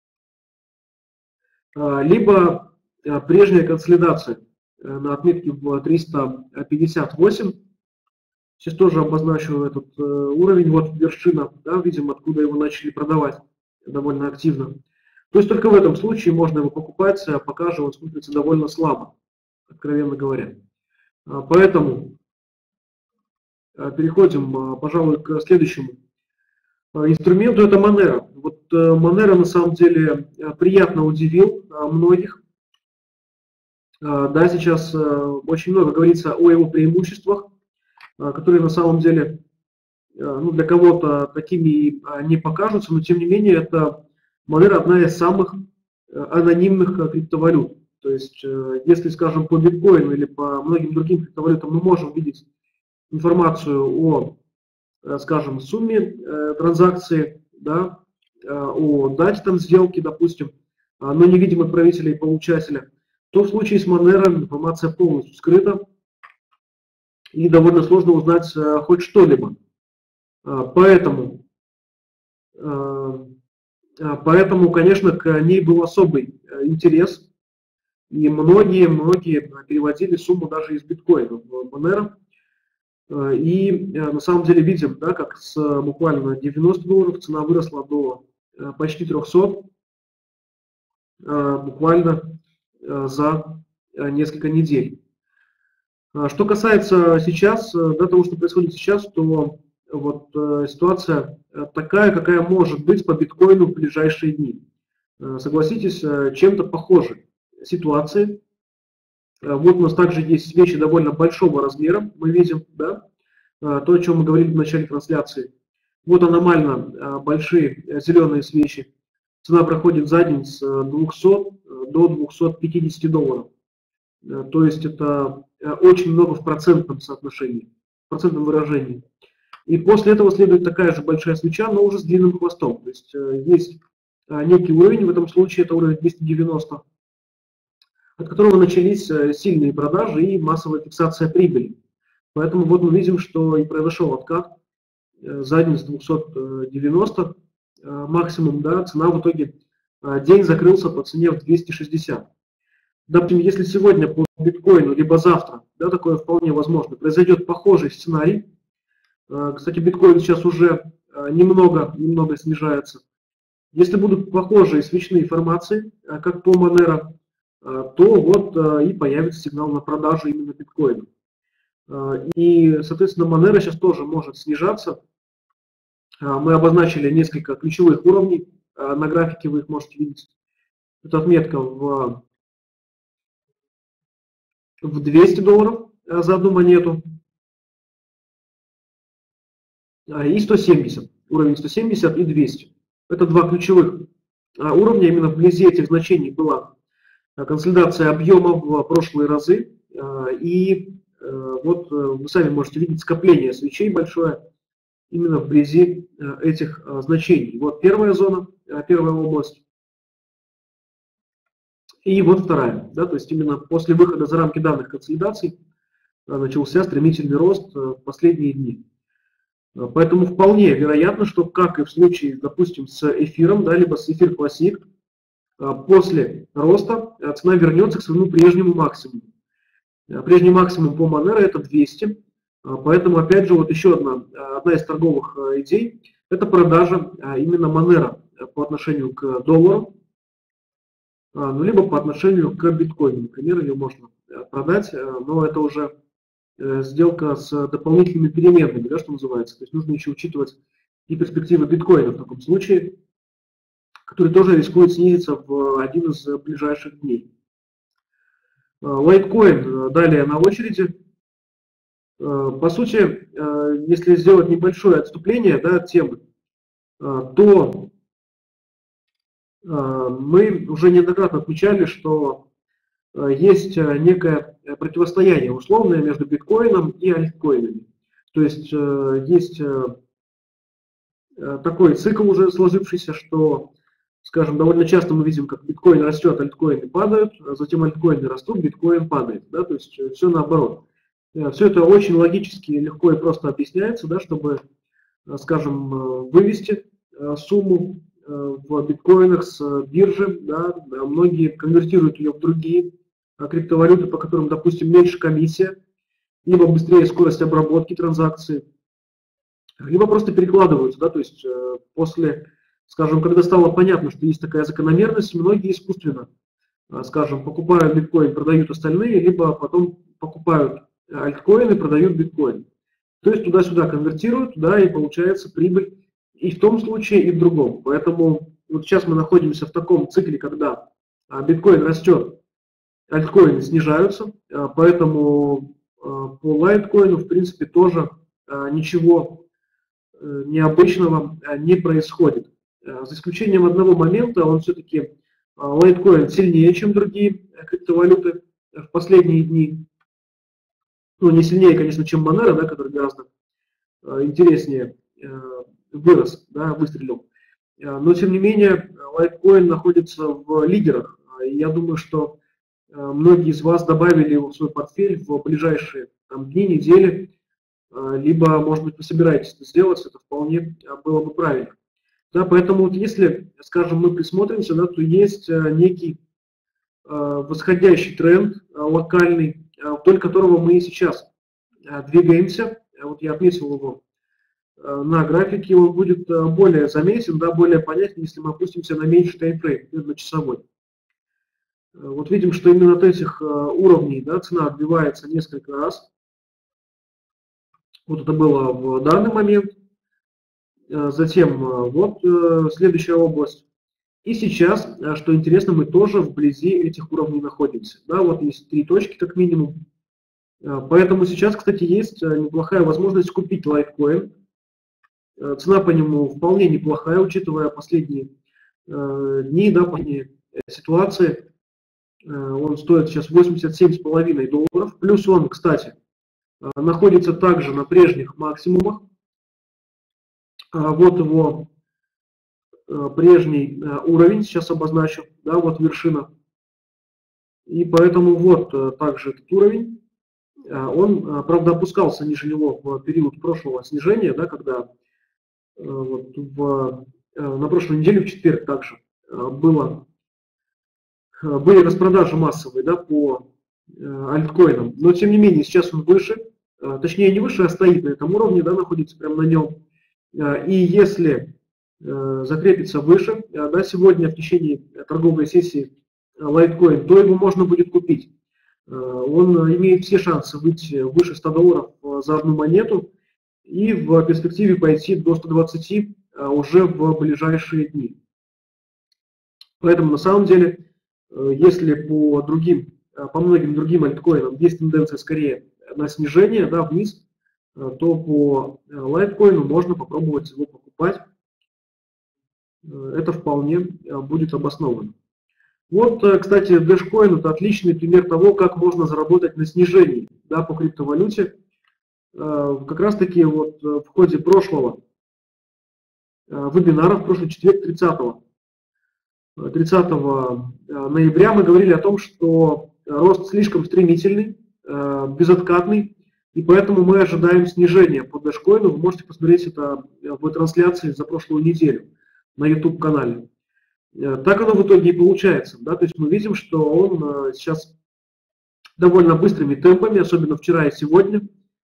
Либо прежняя консолидация на отметке в триста пятьдесят восемь. Сейчас тоже обозначу этот уровень. Вот вершина, да, видим, откуда его начали продавать довольно активно. То есть только в этом случае можно его покупать, пока же он смотрится довольно слабо, откровенно говоря. Поэтому переходим, пожалуй, к следующему инструменту. Это Monero. Вот Monero на самом деле приятно удивил многих. Да, сейчас очень много говорится о его преимуществах, которые на самом деле, ну, для кого-то такими не покажутся, но тем не менее это Monero одна из самых анонимных криптовалют. То есть, если, скажем, по биткоину или по многим другим криптовалютам мы можем видеть информацию о, скажем, сумме транзакции, да, о дате там сделки, допустим, но не видим отправителя и получателя, то в случае с Monero информация полностью скрыта и довольно сложно узнать хоть что-либо. Поэтому, поэтому, конечно, к ней был особый интерес, и многие-многие переводили сумму даже из биткоина в Monero. И на самом деле видим, да, как с буквально девяноста долларов цена выросла до почти трёхсот, буквально за несколько недель. Что касается сейчас, да, того, что происходит сейчас, то вот ситуация такая, какая может быть по биткоину в ближайшие дни. Согласитесь, чем-то похожи ситуации. Вот у нас также есть свечи довольно большого размера, мы видим, да, то, о чем мы говорили в начале трансляции. Вот аномально большие зеленые свечи цена проходит за день с двухсот до двухсот пятидесяти долларов. То есть это очень много в процентном соотношении, в процентном выражении. И после этого следует такая же большая свеча, но уже с длинным хвостом. То есть есть некий уровень, в этом случае это уровень двести девяносто, от которого начались сильные продажи и массовая фиксация прибыли. Поэтому вот мы видим, что и произошел откат за день с двухсот девяноста максимум, да, цена в итоге день закрылся по цене в двести шестьдесят. Допустим, если сегодня по биткоину, либо завтра, да, такое вполне возможно, произойдет похожий сценарий. Кстати, биткоин сейчас уже немного, немного снижается. Если будут похожие свечные формации, как по Monero, то вот и появится сигнал на продажу именно биткоина. И, соответственно, Monero сейчас тоже может снижаться. Мы обозначили несколько ключевых уровней. На графике вы их можете видеть. Это отметка в, в двести долларов за одну монету. И сто семьдесят. Уровень сто семьдесят и двести. Это два ключевых уровня. Именно вблизи этих значений была консолидация объемов в прошлые разы. И вот вы сами можете видеть скопление свечей большое именно вблизи этих значений. Вот первая зона, первая область. И вот вторая. Да, то есть именно после выхода за рамки данных консолидаций начался стремительный рост в последние дни. Поэтому вполне вероятно, что, как и в случае, допустим, с эфиром, да, либо с эфир Classic, после роста цена вернется к своему прежнему максимуму. Прежний максимум по Monero это двести. Поэтому, опять же, вот еще одна, одна из торговых идей – это продажа именно Monero по отношению к доллару, ну, либо по отношению к биткоину. Например, ее можно продать, но это уже сделка с дополнительными переменными, да, что называется. То есть нужно еще учитывать и перспективы биткоина в таком случае, который тоже рискует снизиться в один из ближайших дней. Лайткоин далее на очереди. По сути, если сделать небольшое отступление, да, от темы, то мы уже неоднократно отмечали, что есть некое противостояние условное между биткоином и альткоинами. То есть есть такой цикл уже сложившийся, что, скажем, довольно часто мы видим, как биткоин растет, альткоины падают, а затем альткоины растут, биткоин падает. Да? То есть все наоборот. Все это очень логически, легко и просто объясняется, да, чтобы, скажем, вывести сумму в биткоинах с биржи. Да, многие конвертируют ее в другие криптовалюты, по которым, допустим, меньше комиссия, либо быстрее скорость обработки транзакций, либо просто перекладываются. Да, то есть после, скажем, когда стало понятно, что есть такая закономерность, многие искусственно, скажем, покупают биткоин, продают остальные, либо потом покупают альткоины, продают биткоин. То есть туда-сюда конвертируют, да, и получается прибыль и в том случае, и в другом. Поэтому вот сейчас мы находимся в таком цикле, когда биткоин растет, альткоины снижаются, поэтому по лайткоину, в принципе, тоже ничего необычного не происходит. За исключением одного момента, он все-таки, лайткоин сильнее, чем другие криптовалюты в последние дни. Ну, не сильнее, конечно, чем Monero, да, который гораздо э, интереснее э, вырос, да, выстрелил. Э, но, тем не менее, Litecoin находится в лидерах. И я думаю, что э, многие из вас добавили его в свой портфель в ближайшие там, дни, недели, э, либо, может быть, вы собираетесь это сделать, это вполне было бы правильно. Да, поэтому вот если, скажем, мы присмотримся, да, то есть э, некий э, восходящий тренд э, локальный, вдоль которого мы и сейчас двигаемся. Вот я отметил его на графике, он будет более заметен, да, более понятен, если мы опустимся на меньший таймфрейм, на часовой. Вот видим, что именно от этих уровней, да, цена отбивается несколько раз. Вот это было в данный момент. Затем вот следующая область. И сейчас, что интересно, мы тоже вблизи этих уровней находимся. Да, вот есть три точки как минимум. Поэтому сейчас, кстати, есть неплохая возможность купить Litecoin. Цена по нему вполне неплохая, учитывая последние дней, да, по ситуации. Он стоит сейчас восемьдесят семь с половиной долларов. Плюс он, кстати, находится также на прежних максимумах. Вот его прежний уровень, сейчас обозначу, да, вот вершина. И поэтому вот также этот уровень. Он, правда, опускался ниже него в период прошлого снижения, да, когда вот в, на прошлой неделе, в четверг также, было, были распродажи массовые, да, по альткоинам. Но, тем не менее, сейчас он выше, точнее не выше, а стоит на этом уровне, да, находится прямо на нем. И если закрепится выше, да, сегодня в течение торговой сессии Litecoin, то его можно будет купить. Он имеет все шансы выйти выше ста долларов за одну монету и в перспективе пойти до ста двадцати уже в ближайшие дни. Поэтому на самом деле, если по другим, по многим другим альткоинам есть тенденция скорее на снижение, да, вниз, то по Litecoin можно попробовать его покупать. Это вполне будет обосновано. Вот, кстати, Dashcoin — это отличный пример того, как можно заработать на снижении, да, по криптовалюте. Как раз таки вот в ходе прошлого вебинара, в прошлый четверг, тридцатого ноября, мы говорили о том, что рост слишком стремительный, безоткатный, и поэтому мы ожидаем снижения по Dashcoin. Вы можете посмотреть это в трансляции за прошлую неделю на YouTube-канале. Так оно в итоге и получается. Да? То есть мы видим, что он сейчас довольно быстрыми темпами, особенно вчера и сегодня,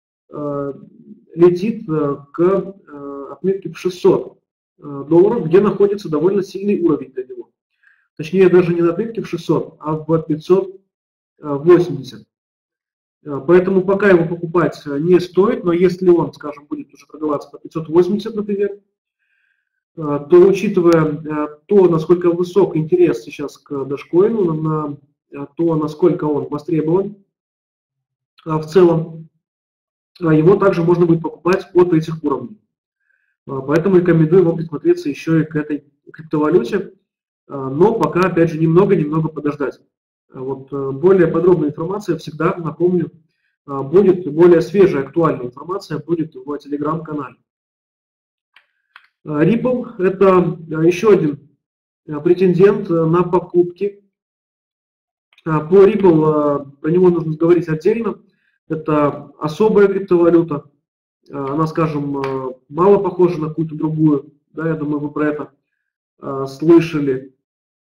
летит к отметке в шестьсот долларов, где находится довольно сильный уровень для него. Точнее, даже не на отметке в шестьсот, а в пятьсот восемьдесят. Поэтому пока его покупать не стоит, но если он, скажем, будет уже торговаться по пятьсот восемьдесят, например, то, учитывая то, насколько высок интерес сейчас к Dashcoin, на то, насколько он востребован в целом, его также можно будет покупать от этих уровней. Поэтому рекомендую вам присмотреться еще и к этой криптовалюте, но пока, опять же, немного-немного подождать. Вот более подробная информация, всегда, напомню, будет, более свежая, актуальная информация будет в телеграм-канале. Ripple — это еще один претендент на покупки. По Ripple, про него нужно говорить отдельно. Это особая криптовалюта. Она, скажем, мало похожа на какую-то другую. Да, я думаю, вы про это слышали.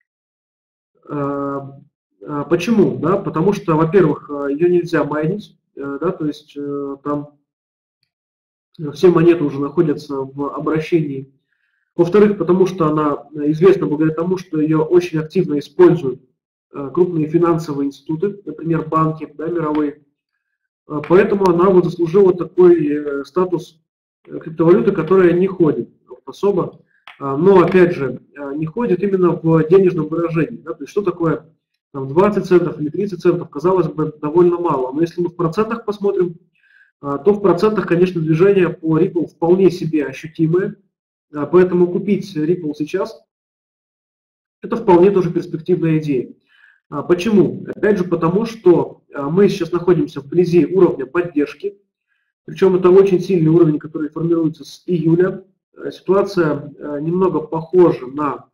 Почему? Да, потому что, во-первых, ее нельзя майнить, да, то есть там все монеты уже находятся в обращении. Во-вторых, потому что она известна благодаря тому, что ее очень активно используют крупные финансовые институты, например, банки, да, мировые. Поэтому она вот заслужила такой статус криптовалюты, которая не ходит особо, но, опять же, не ходит именно в денежном выражении. Да, то есть что такое там, двадцать центов или тридцать центов, казалось бы, довольно мало. Но если мы в процентах посмотрим, то в процентах, конечно, движение по Ripple вполне себе ощутимое. Поэтому купить Ripple сейчас — это вполне тоже перспективная идея. Почему? Опять же, потому что мы сейчас находимся вблизи уровня поддержки, причем это очень сильный уровень, который формируется с июля. Ситуация немного похожа на,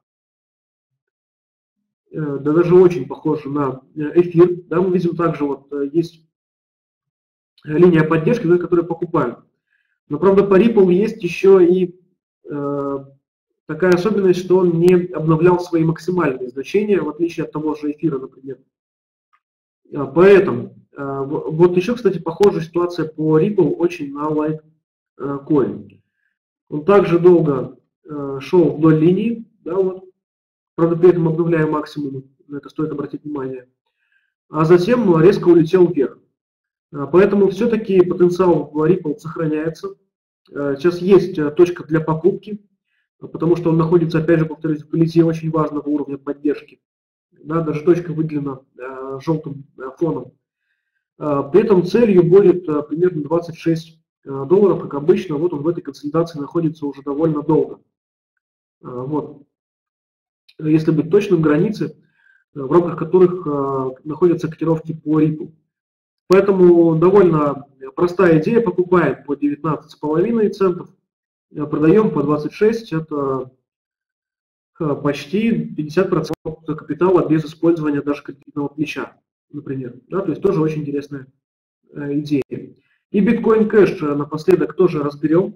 да даже очень похожа на эфир. Да, мы видим также, вот есть линия поддержки, да, которую покупаем. Но, правда, по Ripple есть еще и такая особенность, что он не обновлял свои максимальные значения, в отличие от того же эфира, например. Поэтому, вот еще, кстати, похожая ситуация по Ripple очень на Litecoin. Он также долго шел вдоль линии, да, вот, правда, при этом обновляя максимумы, на это стоит обратить внимание, а затем резко улетел вверх. Поэтому все-таки потенциал в Ripple сохраняется. Сейчас есть точка для покупки, потому что он находится, опять же, повторюсь, вблизи очень важного уровня поддержки. Да, даже точка выделена э, желтым э, фоном. Э, при этом целью будет э, примерно двадцать шесть э, долларов, как обычно. Вот он в этой консолидации находится уже довольно долго. Э, вот. если быть точным, границы, в рамках которых находятся котировки по Ripple. Поэтому довольно простая идея. Покупаем по девятнадцать с половиной центов, продаем по двадцать шесть. Это почти пятьдесят процентов капитала без использования даже кредитного плеча, например. Да, то есть тоже очень интересная идея. И биткоин кэш напоследок тоже разберем.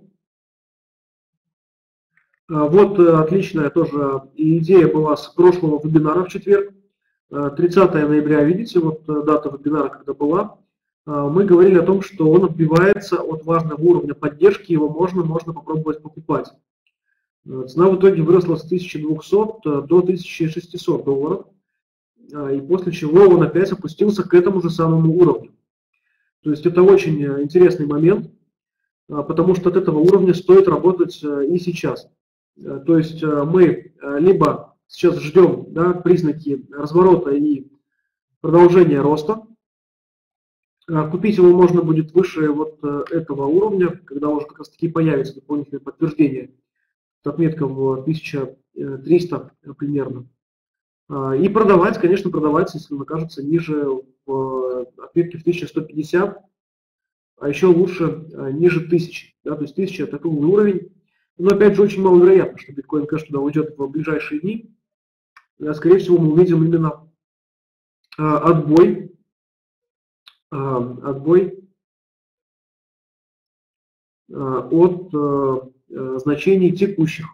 Вот отличная тоже идея была с прошлого вебинара в четверг. тридцатое ноября, видите, вот дата вебинара, когда была. Мы говорили о том, что он отбивается от важного уровня поддержки, его можно, можно попробовать покупать. Цена в итоге выросла с тысячи двухсот до тысячи шестисот долларов, и после чего он опять опустился к этому же самому уровню. То есть это очень интересный момент, потому что от этого уровня стоит работать и сейчас. То есть мы либо сейчас ждем, да, признаки разворота и продолжения роста. Купить его можно будет выше вот этого уровня, когда уже как раз таки появится дополнительное подтверждение. Отметка в тысяча триста примерно. И продавать, конечно, продавать, если он окажется ниже в отметке в тысяча сто пятьдесят, а еще лучше ниже тысячи. Да, то есть тысяча это круглый уровень. Но опять же очень маловероятно, что биткоин кэш туда уйдет в ближайшие дни. Скорее всего, мы увидим именно отбой, отбой от значений текущих.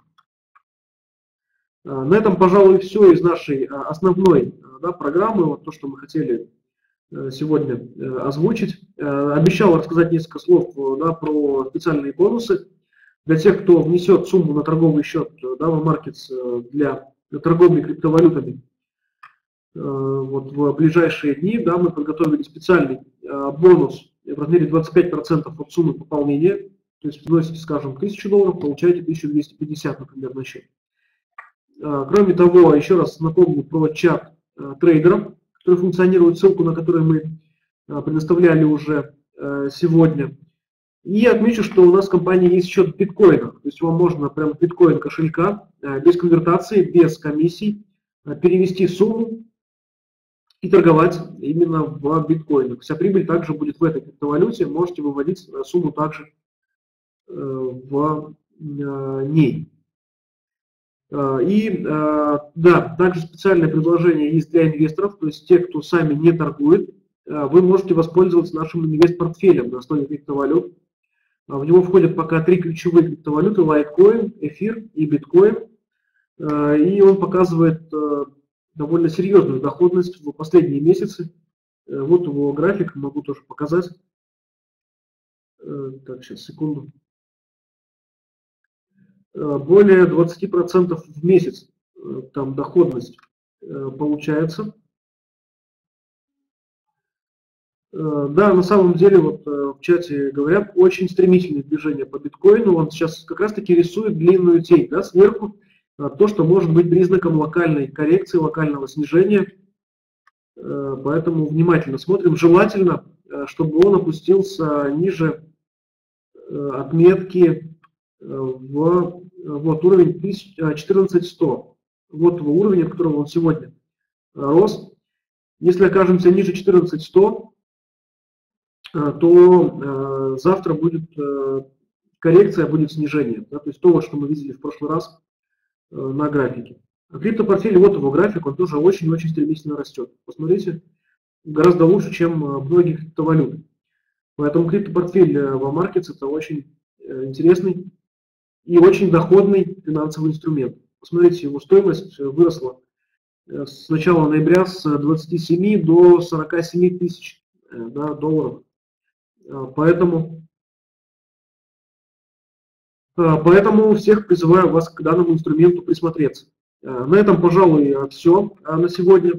На этом, пожалуй, все из нашей основной, да, программы, вот то, что мы хотели сегодня озвучить. Обещал рассказать несколько слов, да, про специальные бонусы для тех, кто внесет сумму на торговый счет, да, в Markets для торговли криптовалютами. Вот в ближайшие дни, да, мы подготовили специальный бонус в размере двадцать пять процентов от суммы пополнения. То есть вносите, скажем, тысячу долларов, получаете тысячу двести пятьдесят, например, на счет. Кроме того, еще раз напомню про чат трейдеров, который функционирует, ссылку на который мы предоставляли уже сегодня. И отмечу, что у нас в компании есть счет в биткоинах. То есть вам можно прямо в биткоин кошелька, без конвертации, без комиссий, перевести сумму и торговать именно в биткоинах. Вся прибыль также будет в этой криптовалюте. Можете выводить сумму также в ней. И да, также специальное предложение есть для инвесторов, то есть те, кто сами не торгует, вы можете воспользоваться нашим инвест-портфелем на основе криптовалют. В него входят пока три ключевые криптовалюты: Litecoin, эфир и биткоин. И он показывает довольно серьезную доходность в последние месяцы. Вот его график, могу тоже показать. Так, сейчас, секунду. Более двадцати процентов в месяц там доходность получается. Да, на самом деле, вот в чате говорят, очень стремительное движение по биткоину. Он сейчас как раз таки рисует длинную тень, да, сверху. То, что может быть признаком локальной коррекции, локального снижения. Поэтому внимательно смотрим. Желательно, чтобы он опустился ниже отметки в вот, уровень четырнадцать сто. Вот его уровень, от которого он сегодня рос. Если окажемся ниже четырнадцать сто, то завтра будет коррекция, будет снижение. Да, то есть то, что мы видели в прошлый раз на графике. А криптопортфель, вот его график, он тоже очень-очень стремительно растет. Посмотрите, гораздо лучше, чем многие криптовалюты. Поэтому криптопортфель в Markets это очень интересный и очень доходный финансовый инструмент. Посмотрите, его стоимость выросла с начала ноября с двадцати семи до сорока семи тысяч, да, долларов. Поэтому, поэтому всех призываю вас к данному инструменту присмотреться. На этом, пожалуй, все на сегодня.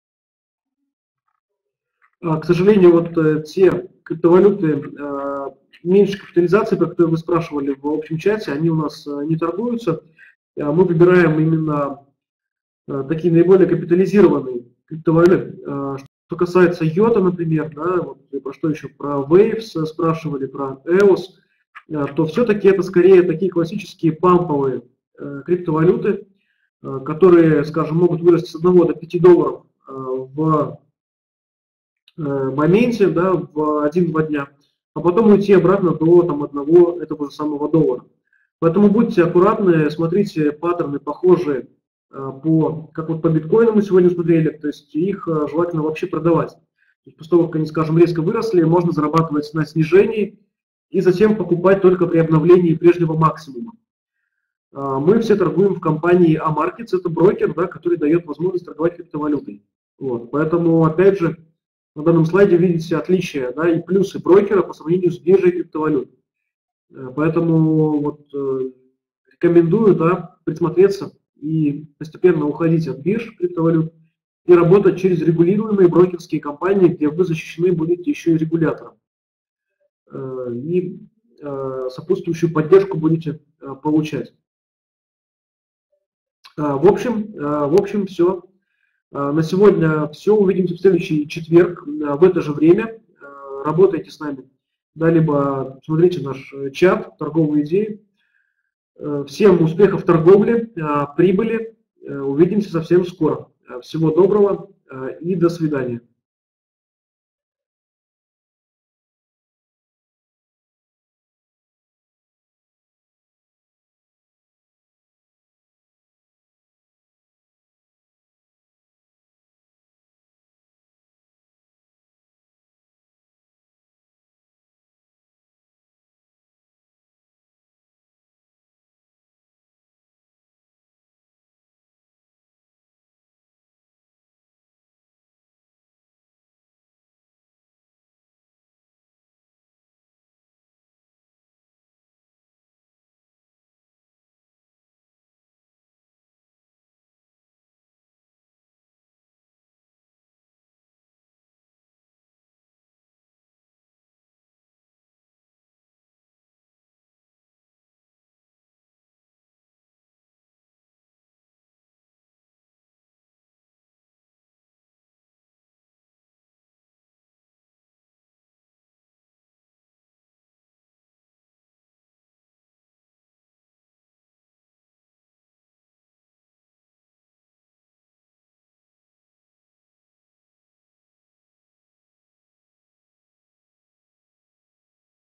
К сожалению, вот те криптовалюты меньше капитализации, про которые вы спрашивали в общем чате, они у нас не торгуются. Мы выбираем именно такие наиболее капитализированные криптовалюты. Что касается йота, например, да, вот, про что еще, про Waves спрашивали, про и о эс, то все-таки это скорее такие классические памповые криптовалюты, которые, скажем, могут вырасти с одного до пяти долларов в моменте, да, в один-два дня, а потом уйти обратно до там, одного этого же самого доллара. Поэтому будьте аккуратны, смотрите паттерны похожие по, как вот по биткоину мы сегодня смотрели, то есть их желательно вообще продавать. После того, как они, скажем, резко выросли, можно зарабатывать на снижении и затем покупать только при обновлении прежнего максимума. Мы все торгуем в компании Amarkets, это брокер, да, который дает возможность торговать криптовалютой. Вот. Поэтому, опять же, на данном слайде видите отличия, да, и плюсы брокера по сравнению с биржей криптовалют. Поэтому вот, рекомендую, да, присмотреться и постепенно уходить от бирж криптовалют и работать через регулируемые брокерские компании, где вы защищены будете еще и регулятором. И сопутствующую поддержку будете получать. В общем, в общем, все. На сегодня все. Увидимся в следующий четверг в это же время. Работайте с нами. Да, либо смотрите наш чат «Торговые идеи». Всем успехов в торговле, прибыли. Увидимся совсем скоро. Всего доброго и до свидания.